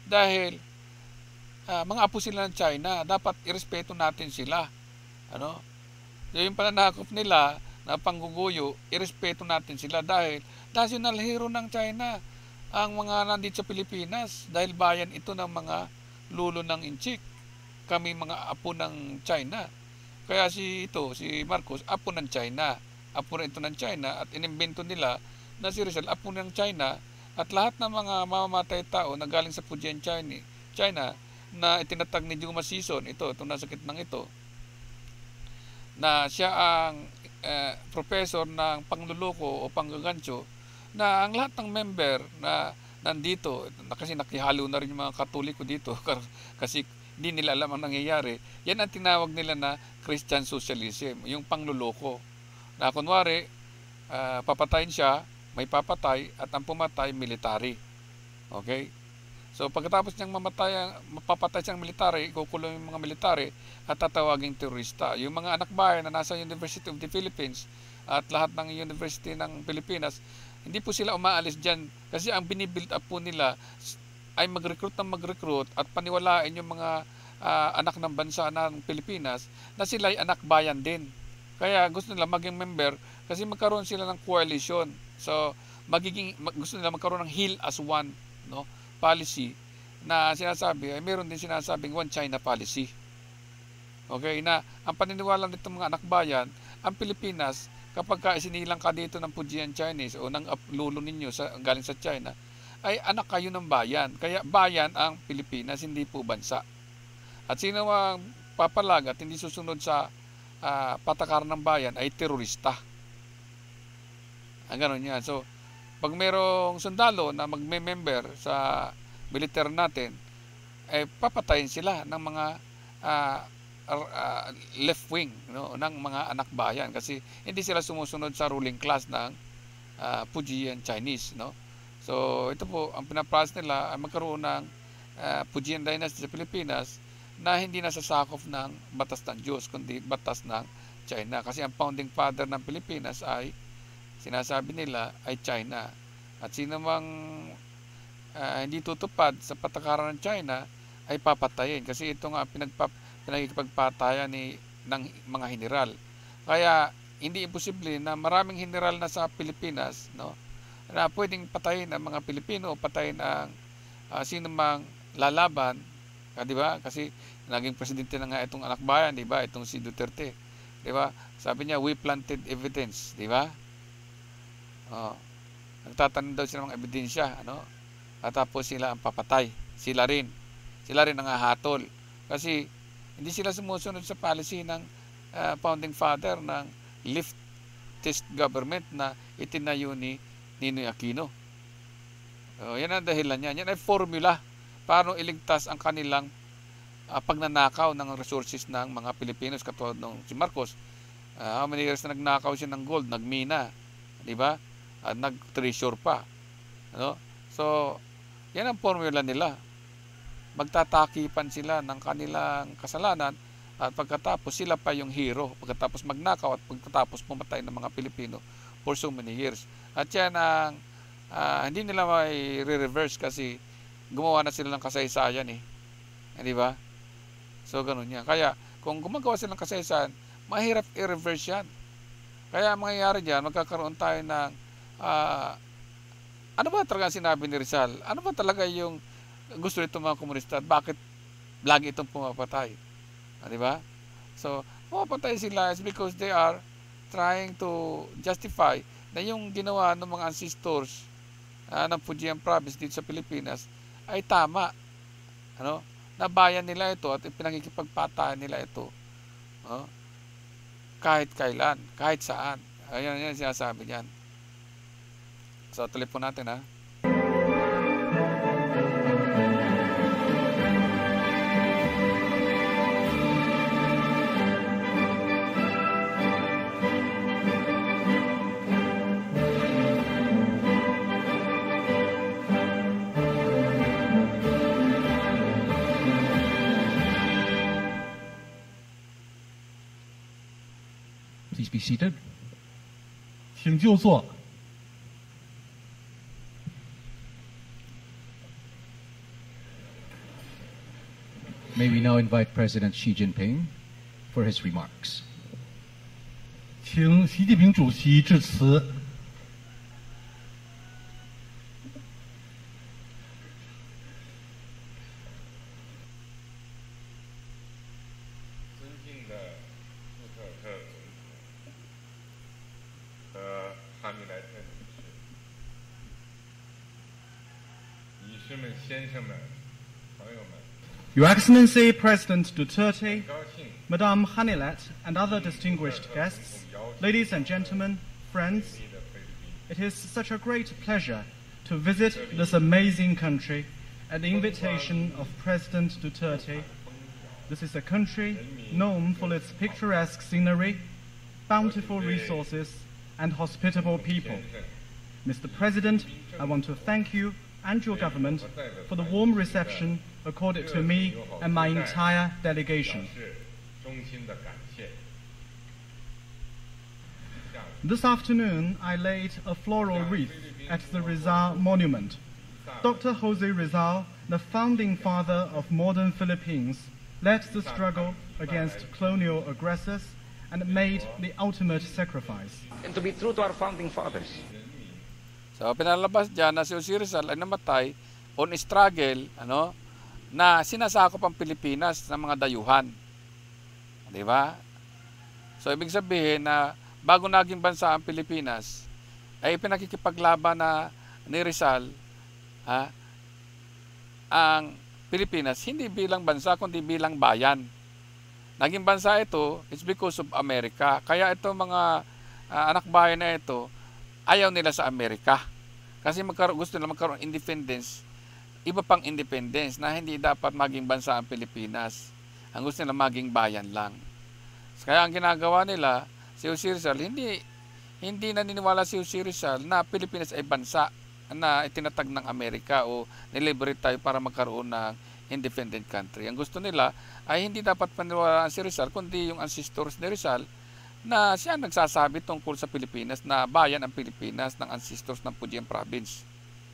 Dahil uh, mga apo sila ng China, dapat irespeto natin sila. Ano? Yung pananakop nila na pangguguyo, irespeto natin sila dahil national hero ng China ang mga nandito sa Pilipinas dahil bayan ito ng mga lulo ng Inchik. Kami mga apo ng China. Kaya si ito, si Marcos, apo ng China. Apo rin ito ng China at inimbento nila na si Rizal, apo ng China at lahat ng mga mamamatay tao na galing sa Fujian, China, China na itinatag ni Juma Sison, ito, itong nasa gitnang ito, na siya ang uh, professor ng pangluloko o panggagancho, na ang lahat ng member na nandito, na kasi nakihalo na rin yung mga Katoliko dito kasi hindi nila alam ang nangyayari, yan ang tinawag nila na Christian Socialism, yung pangluloko. Na kunwari, uh, papatayin siya, may papatay, at ang pumatay, military. Okay? So pagkatapos niyang mamatay, mapapatay siyang military, kukulong yung mga military, at tatawaging terorista. Yung mga anak bayan na nasa University of the Philippines, at lahat ng University ng Pilipinas, hindi po sila umaalis dyan, kasi ang binibuild up po nila, ay mag-recruit ng mag-recruit at paniwalain yung mga uh, anak ng bansa ng Pilipinas na sila ay anak bayan din. Kaya gusto nila maging member kasi magkaroon sila ng coalition. So magiging mag, gusto nila magkaroon ng heal as one, no, policy na sinasabi ay meron din sinasabing one China policy. Okay, na ang paniniwala nitong mga anak bayan, ang Pilipinas kapag ka isinilang ka dito ng Fujian Chinese o ng lulo ninyo sa galing sa China, ay anak kayo ng bayan. Kaya bayan ang Pilipinas, hindi po bansa. At sino ang papalag at hindi susunod sa uh, patakaran ng bayan ay terorista. Ang ganun yan. So, pag merong sundalo na magme-member sa military natin, ay papatayin sila ng mga uh, uh, left wing, no, ng mga anak bayan kasi hindi sila sumusunod sa ruling class ng uh, Fujian Chinese, no. So, ito po, ang pinapalas nila ay magkaroon ng uh, Fujian Dynasty sa Pilipinas na hindi nasasakop ng batas ng Diyos, kundi batas ng China. Kasi ang founding father ng Pilipinas ay, sinasabi nila, ay China. At sino mang uh, hindi tutupad sa patakaran ng China, ay papatayin. Kasi ito nga pinagpap, pinagkipagpatayan ni, ng mga general. Kaya, hindi imposible na maraming general na sa Pilipinas, no, na pwedeng patayin ang mga Pilipino o patayin ang uh, sino mang lalaban, uh, di ba? Kasi naging presidente na nga itong anak bayan, di ba? Itong si Duterte, di ba? Sabi niya, we planted evidence, di ba? Oh, nagtatanim daw sila ng ebidensya, ano? At tapos sila ang papatay, sila rin, sila rin ang hahatol. Kasi hindi sila sumusunod sa policy ng uh, founding father ng leftist government na itinayo ni Ninoy Aquino. So, yan ang dahilan niya. Yan ay formula paano iligtas ang kanilang uh, pagnanakaw ng resources ng mga Pilipinos katulad ng si Marcos. Uh, how many years na nagnakaw siya ng gold, nagmina, di ba? At nag-treasure pa. Ano? So, yan ang formula nila. Magtatakipan sila ng kanilang kasalanan at pagkatapos sila pa yung hero. Pagkatapos magnakaw at pagkatapos pumatay ng mga Pilipino for so many years. At yan ang uh, hindi nila may re-reverse kasi gumawa na sila ng kasaysayan eh. Di ba? So, ganun yan. Kaya, kung gumagawa sila ng kasaysayan, mahirap i-reverse yan. Kaya, ang mangyayari dyan, magkakaroon tayo ng uh, ano ba talaga sinabi ni Rizal? Ano ba talaga yung gusto nito mga komunista? Bakit lagi itong pumapatay? Di ba? So, pumapatay sila is because they are trying to justify na yung ginawa ng mga ancestors uh, ng Fujian province dito sa Pilipinas ay tama. Ano? Nabayan nila ito at pinakikipagpatayan nila ito. No? Kahit kailan, kahit saan. Ayan, yan sinasabi niyan. So, tuloy po natin ha. Please be seated. 请就坐。 May we now invite President Xi Jinping for his remarks. 请习近平主席致辞。 尊敬的杜特尔特总统和哈米莱特女士、女士们、先生们、朋友们。 Your Excellency President Duterte, Madame Hanilet, and other distinguished guests, ladies and gentlemen, friends, it is such a great pleasure to visit this amazing country at the invitation of President Duterte. This is a country known for its picturesque scenery, bountiful resources, and hospitable people. Mister President, I want to thank you and your government for the warm reception accorded to me and my entire delegation. This afternoon, I laid a floral wreath at the Rizal Monument. Doctor Jose Rizal, the founding father of modern Philippines, led the struggle against colonial aggressors and made the ultimate sacrifice. And to be true to our founding fathers. So pinalabas diyan na si Jose Rizal ay namatay on struggle, ano, na sinasakop ang Pilipinas ng mga dayuhan. Di ba? So ibig sabihin na bago naging bansa ang Pilipinas, ay pinakikipaglaban na ni Rizal ha, ang Pilipinas hindi bilang bansa kundi bilang bayan. Naging bansa ito it's because of America. Kaya ito mga uh, anak bayan na ito ayaw nila sa Amerika. Kasi magkaroon, gusto nila magkaroon independence, iba pang independence na hindi dapat maging bansa ang Pilipinas. Ang gusto nila maging bayan lang. Kaya ang ginagawa nila, si Jose Rizal, hindi, hindi naniniwala si Jose Rizal na Pilipinas ay bansa na itinatag ng Amerika o niliberate tayo para magkaroon ng independent country. Ang gusto nila ay hindi dapat paniwalaan si Rizal, kundi yung ancestors ni Rizal na siya nagsasabi tungkol sa Pilipinas na bayan ang Pilipinas ng ancestors ng Fujian province.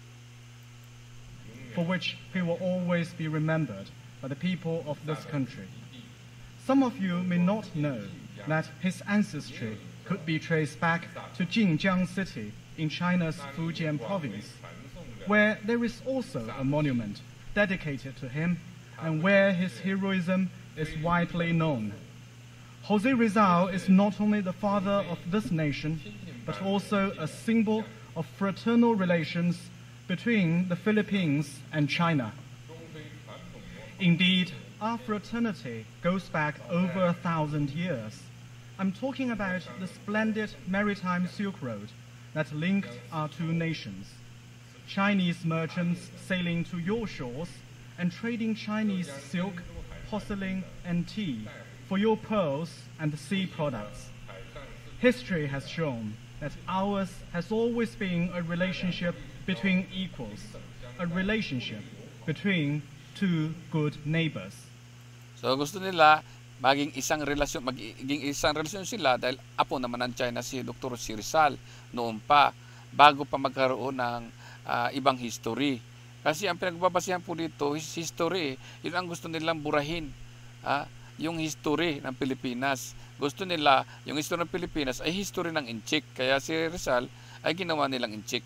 For which he will always be remembered by the people of this country. Some of you may not know that his ancestry could be traced back to Jinjiang City in China's Fujian province, where there is also a monument dedicated to him and where his heroism is widely known. Jose Rizal is not only the father of this nation, but also a symbol of fraternal relations between the Philippines and China. Indeed, our fraternity goes back over a thousand years. I'm talking about the splendid maritime Silk Road that linked our two nations. Chinese merchants sailing to your shores and trading Chinese silk, porcelain, and tea for your pearls and sea products. History has shown that ours has always been a relationship between equals, a relationship between two good neighbors. So gusto nila maging isang relasyon, maging isang relasyon sila dahil apo naman ng China si Doctor Jose Rizal noon pa, bago pa magkaroon ng uh, ibang history. Kasi ang pinagbabasihan po dito, history, yun ang gusto nilang burahin. Ah, yung history ng Pilipinas. Gusto nila, yung history ng Pilipinas ay history ng Inchik. Kaya si Rizal ay ginawa nilang Inchik.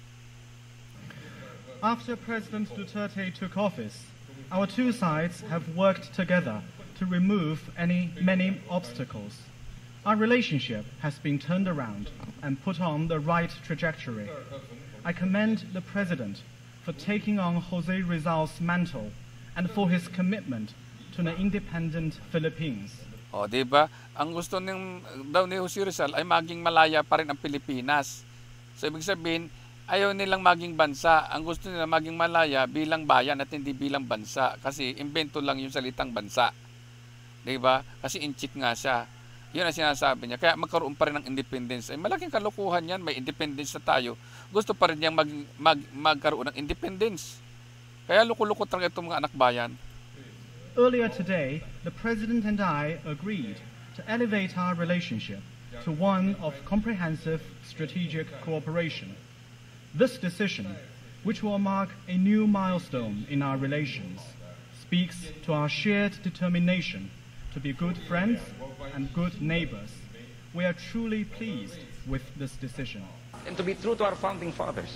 After President Duterte took office, our two sides have worked together to remove any many obstacles. Our relationship has been turned around and put on the right trajectory. I commend the President for taking on Jose Rizal's mantle and for his commitment to an independent Philippines. O, di ba? Ang gusto ng daw ni Jose Rizal ay maging malaya pa rin ang Pilipinas. So ibig sabihin, ayaw nilang maging bansa. Ang gusto nila maging malaya bilang bayan at hindi bilang bansa. Kasi imbento lang yung salitang bansa. Di ba? Kasi inchik nga siya. Yun ang sinasabi niya. Kaya magkaroon pa rin ng independence. Ay malaking kalukuhan yan. May independence na tayo. Gusto pa rin niyang mag, mag, magkaroon ng independence. Kaya luko-luko talaga itong mga anak bayan. Earlier today, the President and I agreed to elevate our relationship to one of comprehensive strategic cooperation. This decision, which will mark a new milestone in our relations, speaks to our shared determination to be good friends and good neighbors. We are truly pleased with this decision. And to be true to our founding fathers.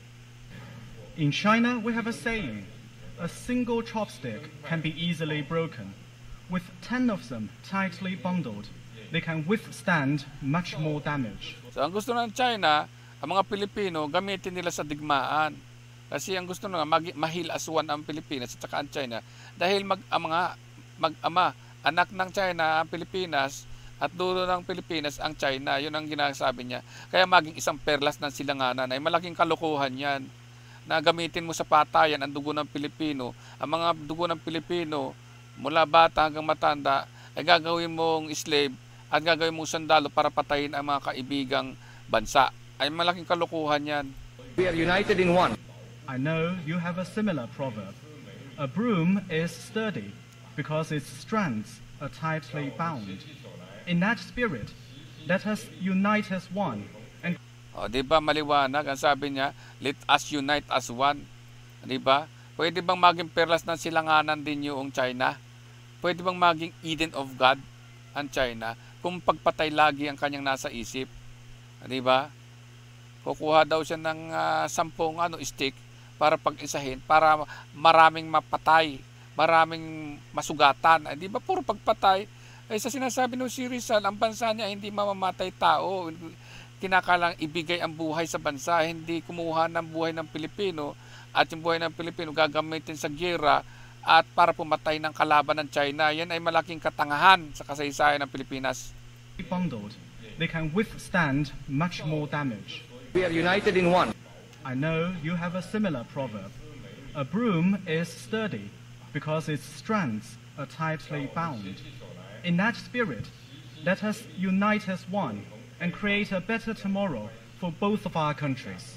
In China, we have a saying, a single chopstick can be easily broken. With ten of them tightly bundled, they can withstand much more damage. So ang gusto ng China, ang mga Pilipino, gamitin nila sa digmaan. Kasi ang gusto nila, mahil as one ang Pilipinas at saka ang China. Dahil mag, ang mga mag-ama, anak ng China ang Pilipinas, at dulo ng Pilipinas ang China. Yun ang ginasabi niya. Kaya maging isang perlas ng silanganan ay malaking kalokohan yan. Na gamitin mo sa patayan ang dugo ng Pilipino. Ang mga dugo ng Pilipino, mula bata hanggang matanda, ay gagawin mong slave at gagawin mong sundalo para patayin ang mga kaibigang bansa. Ay malaking kalokohan yan. We are united in one. I know you have a similar proverb. A broom is sturdy because its strands are tightly bound. In that spirit, let us unite as one. And o, di ba maliwanag? Ang sabi niya, let us unite as one. Di ba? Pwede bang maging perlas ng silanganan din yung China? Pwede bang maging Eden of God ang China? Kung pagpatay lagi ang kanyang nasa isip. Di ba? Kukuha daw siya ng uh, sampung ano, stick para pag-isahin, para maraming mapatay, maraming masugatan. Di ba? Puro pagpatay. Ay sa sinasabi ng si Rizal, ang bansa niya hindi mamamatay tao. Kinakalang ibigay ang buhay sa bansa, hindi kumuha ng buhay ng Pilipino at yung buhay ng Pilipino gagamitin sa giyera at para pumatay ng kalaban ng China. Yan ay malaking katangahan sa kasaysayan ng Pilipinas. Bundled, they can withstand much more damage. We are united in one. I know you have a similar proverb. A broom is sturdy because its strands are tightly bound. In that spirit, let us unite as one and create a better tomorrow for both of our countries.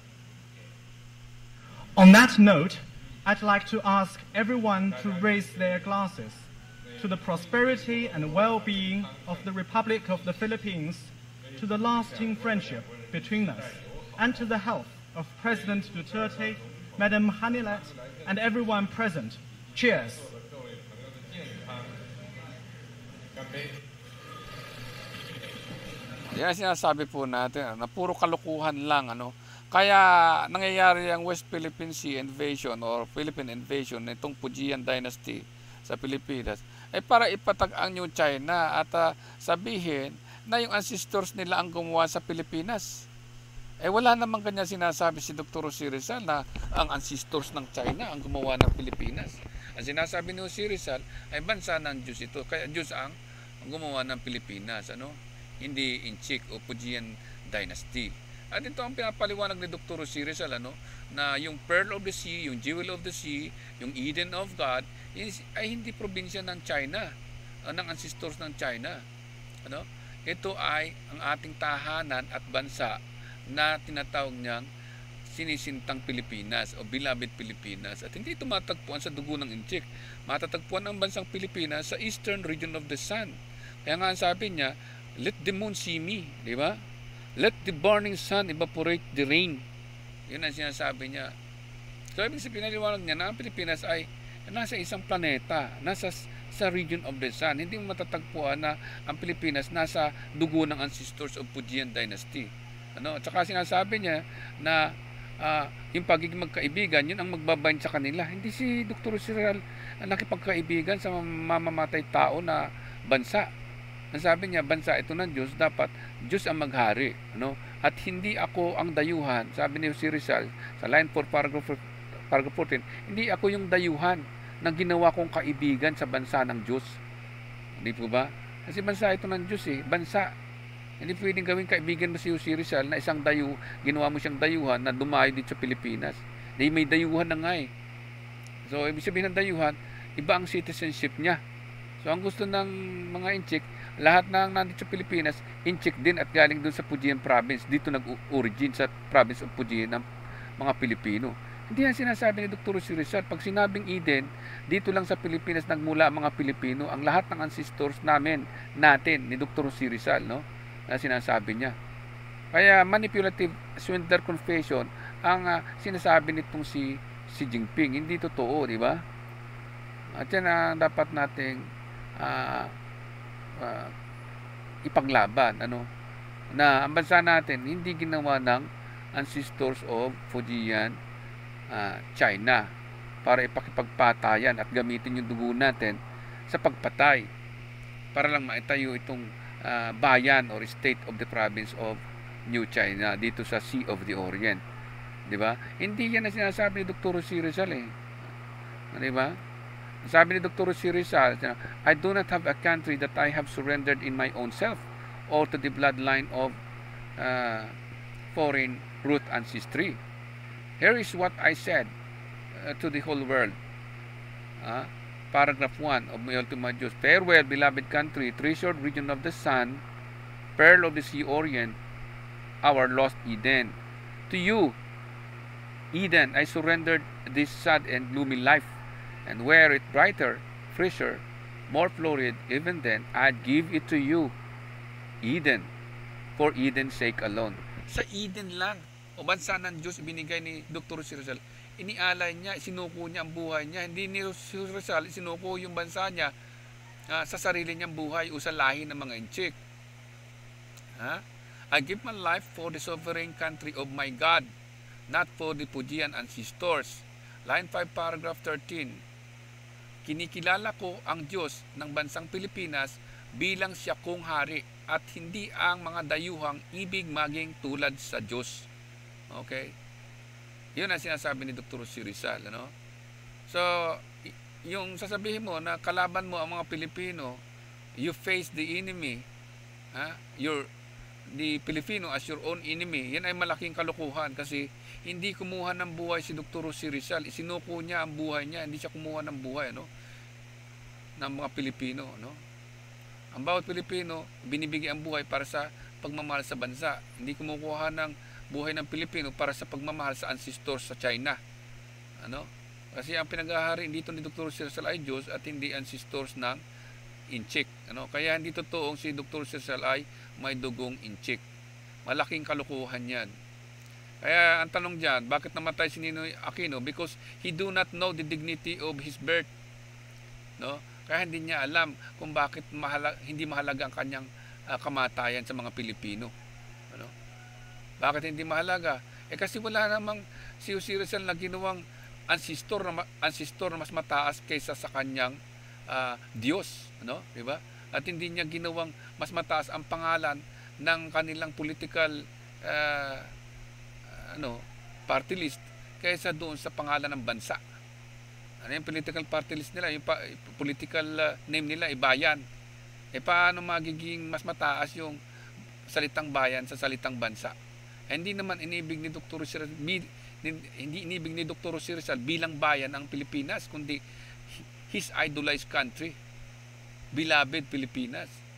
On that note, I'd like to ask everyone to raise their glasses to the prosperity and well-being of the Republic of the Philippines, to the lasting friendship between us, and to the health of President Duterte, Madam Hanilet, and everyone present. Cheers! Yan sinasabi po natin na puro kalukuhan lang, ano. Kaya nangyayari ang West Philippine Sea invasion or Philippine invasion nitong Fujian dynasty sa Pilipinas ay para ipatag ang New China at uh, sabihin na yung ancestors nila ang gumawa sa Pilipinas. Eh wala namang kanya sinasabi si Doctor Jose Rizal na ang ancestors ng China ang gumawa ng Pilipinas. Ang sinasabi ni Jose Rizal ay bansa ng Diyos ito. Kaya Diyos ang gumawa ng Pilipinas. Ano? Hindi Inchik o Fujian dynasty. At ito ang pinapaliwanag ni Doctor Jose Rizal, ano? Na yung Pearl of the Sea, yung Jewel of the Sea, yung Eden of God ay hindi probinsya ng China, uh, ng ancestors ng China. Ano? Ito ay ang ating tahanan at bansa na tinatawag niyang sinisintang Pilipinas o beloved Pilipinas. At hindi ito matagpuan sa dugo ng Inchik. Matatagpuan ang bansang Pilipinas sa eastern region of the sun. Kaya nga sabi niya, let the moon see me, di ba? Let the burning sun evaporate the rain. Yun ang sinasabi niya. So ibig sabihin, pinaliwanag niya na ang Pilipinas ay nasa isang planeta, nasa sa region of the sun. Hindi mo matatagpuan na ang Pilipinas nasa dugo ng ancestors of Fujian dynasty. Ano? At saka sinasabi niya na uh, yung pagiging magkaibigan, yun ang magbabind sa kanila. Hindi si Doctor Rizal nakipagkaibigan sa mamamatay tao na bansa. Ang sabi niya, bansa ito ng Diyos, dapat Diyos ang maghari. Ano? At hindi ako ang dayuhan. Sabi ni Jose Rizal sa line four, paragraph, paragraph fourteen, hindi ako yung dayuhan na ginawa kong kaibigan sa bansa ng Diyos. Hindi po ba? Kasi bansa ito ng Diyos eh. Bansa. Hindi pwedeng gawing kaibigan mo si Jose Rizal na isang dayu, ginawa mo siyang dayuhan na dumayo dito sa Pilipinas. Dahil may dayuhan na nga eh. So, ibig sabihin ng dayuhan, iba ang citizenship niya. So, ang gusto ng mga Inchik, lahat na nandito sa Pilipinas, Inchik din at galing dun sa Fujian province. Dito nag-origin sa province of Fujian ng mga Pilipino. Hindi yan sinasabi ni Doctor Jose Rizal. Pag sinabing Eden, dito lang sa Pilipinas nagmula ang mga Pilipino. Ang lahat ng ancestors namin, natin, ni Doctor Jose Rizal, no? Na sinasabi niya. Kaya manipulative swindler confession ang uh, sinasabi nitong si Xi Jinping. Hindi totoo, di ba? At yan ang dapat nating uh, uh, ipaglaban, ano, na ang bansa natin hindi ginawa ng ancestors of Fujian uh, China para ipakipagpatayan at gamitin yung dugo natin sa pagpatay para lang maitayo itong uh, bayan or state of the province of New China dito sa Sea of the Orient, di ba? Hindi yan ang sinasabi ni Doctor Jose Rizal eh, di ba? Sabi ni Doctor Jose Rizal, I do not have a country that I have surrendered in my own self or to the bloodline of uh, foreign root ancestry. Here is what I said uh, to the whole world. Uh, paragraph one of my Ultima Jus. Farewell, beloved country, treasured region of the sun, pearl of the sea orient, our lost Eden. To you, Eden, I surrendered this sad and gloomy life, and were it brighter, fresher, more florid, even then, I'd give it to you, Eden, for Eden's sake alone. Sa Eden lang, o bansa ng Diyos, binigay ni Doctor Jose Rizal, inialay niya, sinuko niya ang buhay niya. Hindi ni Jose Rizal sinuko yung bansa niya uh, sa sarili niyang buhay o sa lahi ng mga Inchik. Ha? I give my life for the sovereign country of my God, not for the Fujian ancestors. Line five, paragraph thirteen. Kinikilala ko ang Diyos ng bansang Pilipinas bilang siya kong hari at hindi ang mga dayuhang ibig maging tulad sa Diyos. Okay? Yun ang sinasabi ni Doctor Jose Rizal, ano? So, yung sasabihin mo na kalaban mo ang mga Pilipino, you face the enemy, ha? You're the Filipino as your own enemy. Yan ay malaking kalokohan kasi hindi kumuha ng buhay si Doctor Jose Rizal. Isinuko niya ang buhay niya, hindi siya kumuha ng buhay, ano? Ng mga Pilipino, no? Ang bawat Pilipino, binibigyan ang buhay para sa pagmamahal sa bansa. Hindi kumukuha ng buhay ng Pilipino para sa pagmamahal sa ancestors sa China. Ano? Kasi ang pinag-ahari dito ni Doctor Jose Rizal ay Diyos at hindi ancestors ng Inchik. Ano? Kaya hindi totoong si Doctor Jose Rizal ay may dugong Inchik. Malaking kalukuhan yan. Kaya ang tanong dyan, bakit namatay si Ninoy Aquino? Because he do not know the dignity of his birth. No? Kaya hindi niya alam kung bakit mahala, hindi mahalaga ang kanyang uh, kamatayan sa mga Pilipino. Ano? Bakit hindi mahalaga? Eh kasi wala namang si Jose Rizal na ginawang ancestor na, ancestor na mas mataas kaysa sa kanyang uh, Diyos. Ano? Diba? At hindi niya ginawang mas mataas ang pangalan ng kanilang political uh, ano, party list kaysa doon sa pangalan ng bansa. Ano yung political party list nila? Yung pa, political uh, name nila, ibayan. E paano magiging mas mataas yung salitang bayan sa salitang bansa? E, hindi naman inibig ni Doctor Jose Rizal, hindi inibig ni Doctor Jose Rizal bilang bayan ang Pilipinas, kundi his idolized country, beloved Pilipinas.